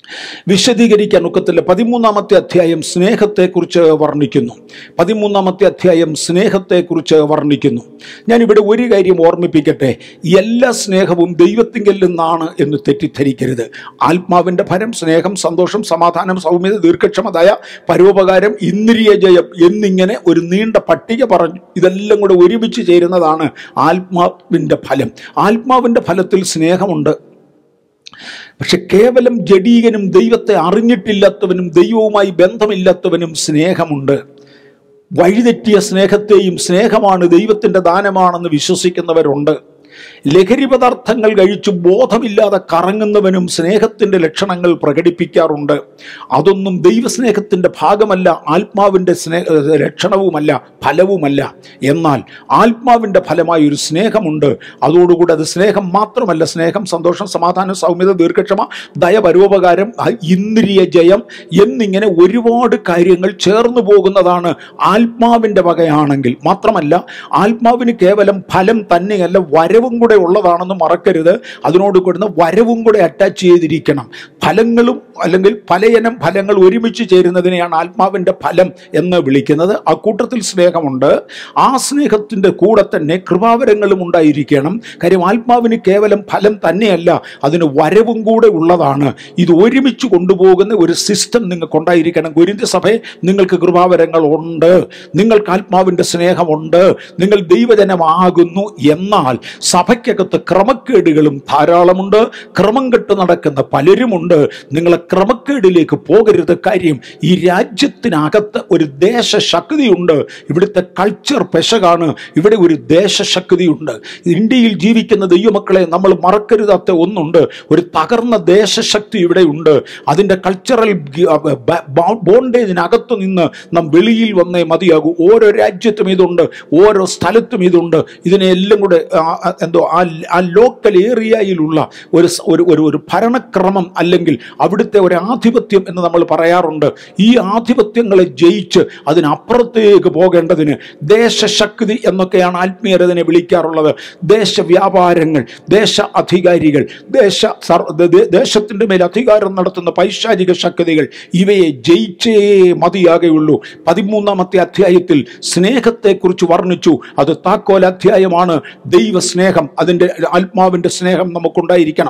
Speaker 2: വിശദീകരിക്കാൻ ഒക്കത്തില്ല. പതിമൂന്നാമത്തെ അധ്യായം സ്നേഹത്തെക്കുറിച്ച് വർണ്ണിക്കുന്നു. പതിമൂന്നാമത്തെ അധ്യായം സ്നേഹത്തെക്കുറിച്ച് വർണ്ണിക്കുന്നു. ഞാനിവിടെ ഒരു കാര്യം ഓർമ്മിപ്പിക്കട്ടെ. എല്ലാ സ്നേഹവും ദൈവത്തിങ്കിൽ നിന്നാണ് എന്ന് തെറ്റിദ്ധരിക്കരുത്. ആത്മാവിൻ്റെ ഫലം സ്നേഹം, സന്തോഷം, സമാധാനം, സൗമ്യത, ദീർഘക്ഷമ, ദയ, പരോപകാരം, ഇന്ദ്രിയ ജയം എന്നിങ്ങനെ ഒരു നീണ്ട പട്ടിക പറഞ്ഞു. ഇതെല്ലാം കൂടെ ഒരുമിച്ച് ചേരുന്നതാണ് ആത്മാവിൻ്റെ ഫലം. ആത്മാവിൻ്റെ ഫലത്തിൽ സ്നേഹമുണ്ട്. പക്ഷെ കേവലം ജഡീകനും ദൈവത്തെ അറിഞ്ഞിട്ടില്ലാത്തവനും ദൈവവുമായി ബന്ധമില്ലാത്തവനും സ്നേഹമുണ്ട്. വഴിതെറ്റിയ സ്നേഹത്തെയും സ്നേഹമാണ് ദൈവത്തിൻ്റെ ദാനമാണെന്ന് വിശ്വസിക്കുന്നവരുണ്ട്. ലഹരി പദാർത്ഥങ്ങൾ കഴിച്ചു ബോധമില്ലാതെ കറങ്ങുന്നവനും സ്നേഹത്തിൻ്റെ ലക്ഷണങ്ങൾ പ്രകടിപ്പിക്കാറുണ്ട്. അതൊന്നും ദൈവസ്നേഹത്തിൻ്റെ ഭാഗമല്ല, ആത്മാവിൻ്റെ സ്നേഹ ലക്ഷണവുമല്ല, ഫലവുമല്ല. എന്നാൽ ആത്മാവിൻ്റെ ഫലമായി ഒരു സ്നേഹമുണ്ട്. അതോടുകൂടി അത് സ്നേഹം മാത്രമല്ല, സ്നേഹം, സന്തോഷം, സമാധാനം, സൗമ്യത, ദീർഘക്ഷമ, ദയ, പരോപകാരം, ഇന്ദ്രിയ ജയം എന്നിങ്ങനെ ഒരുപാട് കാര്യങ്ങൾ ചേർന്നു പോകുന്നതാണ് ആത്മാവിൻ്റെ വകയാണെങ്കിൽ. മാത്രമല്ല, ആത്മാവിന് കേവലം ഫലം തന്നെയല്ല, വരവും കൂടെ ഉള്ളതാണെന്ന് മറക്കരുത്. അതിനോട് കൂടുന്ന വരവും കൂടെ അറ്റാച്ച് ചെയ്തിരിക്കണം. ഫലങ്ങളും അല്ലെങ്കിൽ പലയിനം ഫലങ്ങൾ ഒരുമിച്ച് ചേരുന്നതിനെയാണ് ആത്മാവിൻ്റെ ഫലം എന്ന് വിളിക്കുന്നത്. ആ കൂട്ടത്തിൽ സ്നേഹമുണ്ട്. ആ സ്നേഹത്തിൻ്റെ കൂടെ തന്നെ കൃപാവരങ്ങളും ഉണ്ടായിരിക്കണം. കാര്യം ആത്മാവിന് കേവലം ഫലം തന്നെയല്ല, അതിന് വരവും കൂടെ ഉള്ളതാണ്. ഇത് ഒരുമിച്ച് കൊണ്ടുപോകുന്ന ഒരു സിസ്റ്റം നിങ്ങൾക്കുണ്ടായിരിക്കണം. കൊരിന്ത്യ സഭയെ നിങ്ങൾക്ക് കൃപാവരങ്ങൾ ഉണ്ട്, നിങ്ങൾക്ക് ആത്മാവിൻ്റെ സ്നേഹമുണ്ട്, നിങ്ങൾ ദൈവജനമാകുന്നു. എന്നാൽ സഭയ്ക്കകത്ത് ക്രമക്കേടുകളും ധാരാളമുണ്ട്. ക്രമം കെട്ട് നടക്കുന്ന പലരുമുണ്ട്. നിങ്ങളെ ക്രമക്കേടിലേക്ക് പോകരുത്. കാര്യം ഈ രാജ്യത്തിനകത്ത് ഒരു ദേശശക്തിയുണ്ട്. ഇവിടുത്തെ കൾച്ചർ പെശകാണ്. ഇവിടെ ഒരു ദേശശക്തിയുണ്ട്. ഇന്ത്യയിൽ ജീവിക്കുന്ന ദൈവമക്കളെ നമ്മൾ മറക്കരുതാത്ത ഒന്നുണ്ട്. ഒരു തകർന്ന ദേശശക്തി ഇവിടെ ഉണ്ട്. അതിൻ്റെ കൾച്ചറൽ ബോണ്ടേജിനകത്തു നിന്ന് നാം വെളിയിൽ വന്നേ മതിയാകൂ. ഓരോ രാജ്യത്തും ഇതുണ്ട്, ഓരോ സ്ഥലത്തും ഇതുണ്ട്. ഇതിനെല്ലാം കൂടെ എന്തോ ആ ആ ലോക്കൽ ഏരിയയിലുള്ള ഒരു ഒരു ഒരു ഭരണക്രമം അല്ലെങ്കിൽ അവിടുത്തെ ഒരു ആധിപത്യം എന്ന് നമ്മൾ പറയാറുണ്ട്. ഈ ആധിപത്യങ്ങളെ ജയിച്ച് അതിനപ്പുറത്തേക്ക് പോകേണ്ടതിന് ദേശശക്തി എന്നൊക്കെയാണ് ആത്മീയരതിനെ വിളിക്കാറുള്ളത്. ദേശവ്യാപാരങ്ങൾ, ദേശ അധികാരികൾ, ദേശ ദേശത്തിൻ്റെ മേൽ അധികാരം നടത്തുന്ന പൈശാചിക ശക്തികൾ, ഇവയെ ജയിച്ചേ മതിയാകുള്ളൂ. പതിമൂന്നാമത്തെ അധ്യായത്തിൽ സ്നേഹത്തെക്കുറിച്ച് വർണ്ണിച്ചു. അത് താക്കോൽ അധ്യായമാണ്. ദൈവസ്നേഹം, അതിൻ്റെ ആത്മാവിൻ്റെ സ്നേഹം നമുക്കുണ്ടായിരിക്കണം.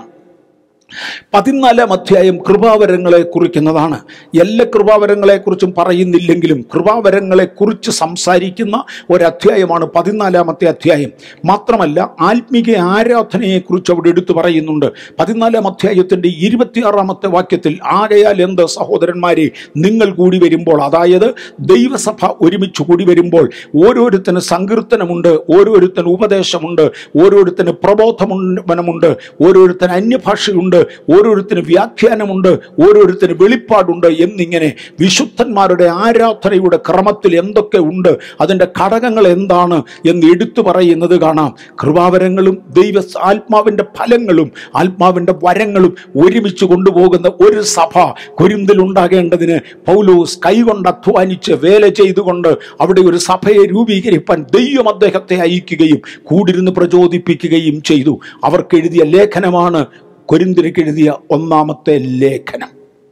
Speaker 2: പതിനാലാം അധ്യായം കൃപാവരങ്ങളെ കുറിക്കുന്നതാണ്. എല്ലാ കൃപാവരങ്ങളെക്കുറിച്ചും പറയുന്നില്ലെങ്കിലും കൃപാവരങ്ങളെക്കുറിച്ച് സംസാരിക്കുന്ന ഒരധ്യായമാണ് പതിനാലാമത്തെ അധ്യായം. മാത്രമല്ല ആത്മീക ആരാധനയെക്കുറിച്ച് അവിടെ എടുത്തു പറയുന്നുണ്ട്. പതിനാലാം അധ്യായത്തിൻ്റെ ഇരുപത്തിയാറാമത്തെ വാക്യത്തിൽ, ആകയാൽ എന്ത് സഹോദരന്മാരെ, നിങ്ങൾ കൂടി വരുമ്പോൾ, അതായത് ദൈവസഭ ഒരുമിച്ച് കൂടി വരുമ്പോൾ, ഓരോരുത്തന് സങ്കീർത്തനമുണ്ട്, ഓരോരുത്തന് ഉപദേശമുണ്ട്, ഓരോരുത്തന് പ്രബോധമുണ്ട്, ഓരോരുത്തന് അന്യഭാഷയുണ്ട്, ഓരോരുത്തന് വ്യാഖ്യാനമുണ്ട്, ഓരോരുത്തന് വെളിപ്പാടുണ്ട് എന്നിങ്ങനെ വിശുദ്ധന്മാരുടെ ആരാധനയുടെ ക്രമത്തിൽ എന്തൊക്കെ ഉണ്ട്, അതിൻ്റെ ഘടകങ്ങൾ എന്താണ് എന്ന് എടുത്തു പറയുന്നത് കാണാം. കൃപാവരങ്ങളും ദൈവ ആത്മാവിൻ്റെ ഫലങ്ങളും ആത്മാവിൻ്റെ വരങ്ങളും ഒരുമിച്ച് കൊണ്ടുപോകുന്ന ഒരു സഭ കൊരിന്തിൽ ഉണ്ടാകേണ്ടതിന് പൗലോസ് കൈകൊണ്ട് അധ്വാനിച്ച് വേല ചെയ്തുകൊണ്ട് അവിടെ ഒരു സഭയെ രൂപീകരിപ്പാൻ ദൈവം അദ്ദേഹത്തെ അയക്കുകയും കൂടിരുന്ന് പ്രചോദിപ്പിക്കുകയും ചെയ്തു. അവർക്ക് എഴുതിയ ലേഖനമാണ് കൊരിന്ത്യർക്ക് എഴുതിയ ഒന്നാമത്തെ ലേഖനം.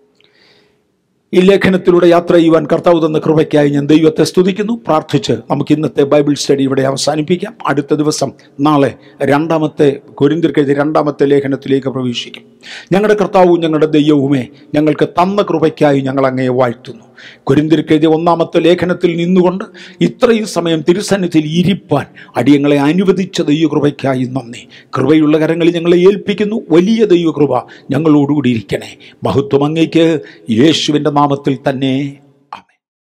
Speaker 2: ഈ ലേഖനത്തിലൂടെ യാത്ര ചെയ്യുവാൻ കർത്താവ് തന്ന കൃപയ്ക്കായി ഞാൻ ദൈവത്തെ സ്തുതിക്കുന്നു. പ്രാർത്ഥിച്ച് നമുക്ക് ഇന്നത്തെ ബൈബിൾ സ്റ്റഡി ഇവിടെ അവസാനിപ്പിക്കാം. അടുത്ത ദിവസം നാളെ രണ്ടാമത്തെ കൊരിന്ത്യർക്ക് എഴുതിയ രണ്ടാമത്തെ ലേഖനത്തിലേക്ക് പ്രവേശിക്കും. ഞങ്ങളുടെ കർത്താവും ഞങ്ങളുടെ ദൈവവുമേ, ഞങ്ങൾക്ക് തന്ന കൃപയ്ക്കായി ഞങ്ങൾ അങ്ങയെ വാഴ്ത്തുന്നു. കൊരിന്ത്യർക്ക് എഴുതിയ ഒന്നാമത്തെ ലേഖനത്തിൽ നിന്നുകൊണ്ട് ഇത്രയും സമയം തിരുസന്നിധിയിൽ ഇരിപ്പാൻ അടിയങ്ങളെ അനുവദിച്ച ദൈവകൃപയ്ക്കായി നന്ദി. കൃപയുള്ള കരങ്ങളിൽ ഞങ്ങളെ ഏൽപ്പിക്കുന്നു. വലിയ ദൈവകൃപ ഞങ്ങളോടുകൂടി ഇരിക്കണേ. മഹത്വം അങ്ങേക്ക്, യേശുവിൻ്റെ നാമത്തിൽ തന്നെ.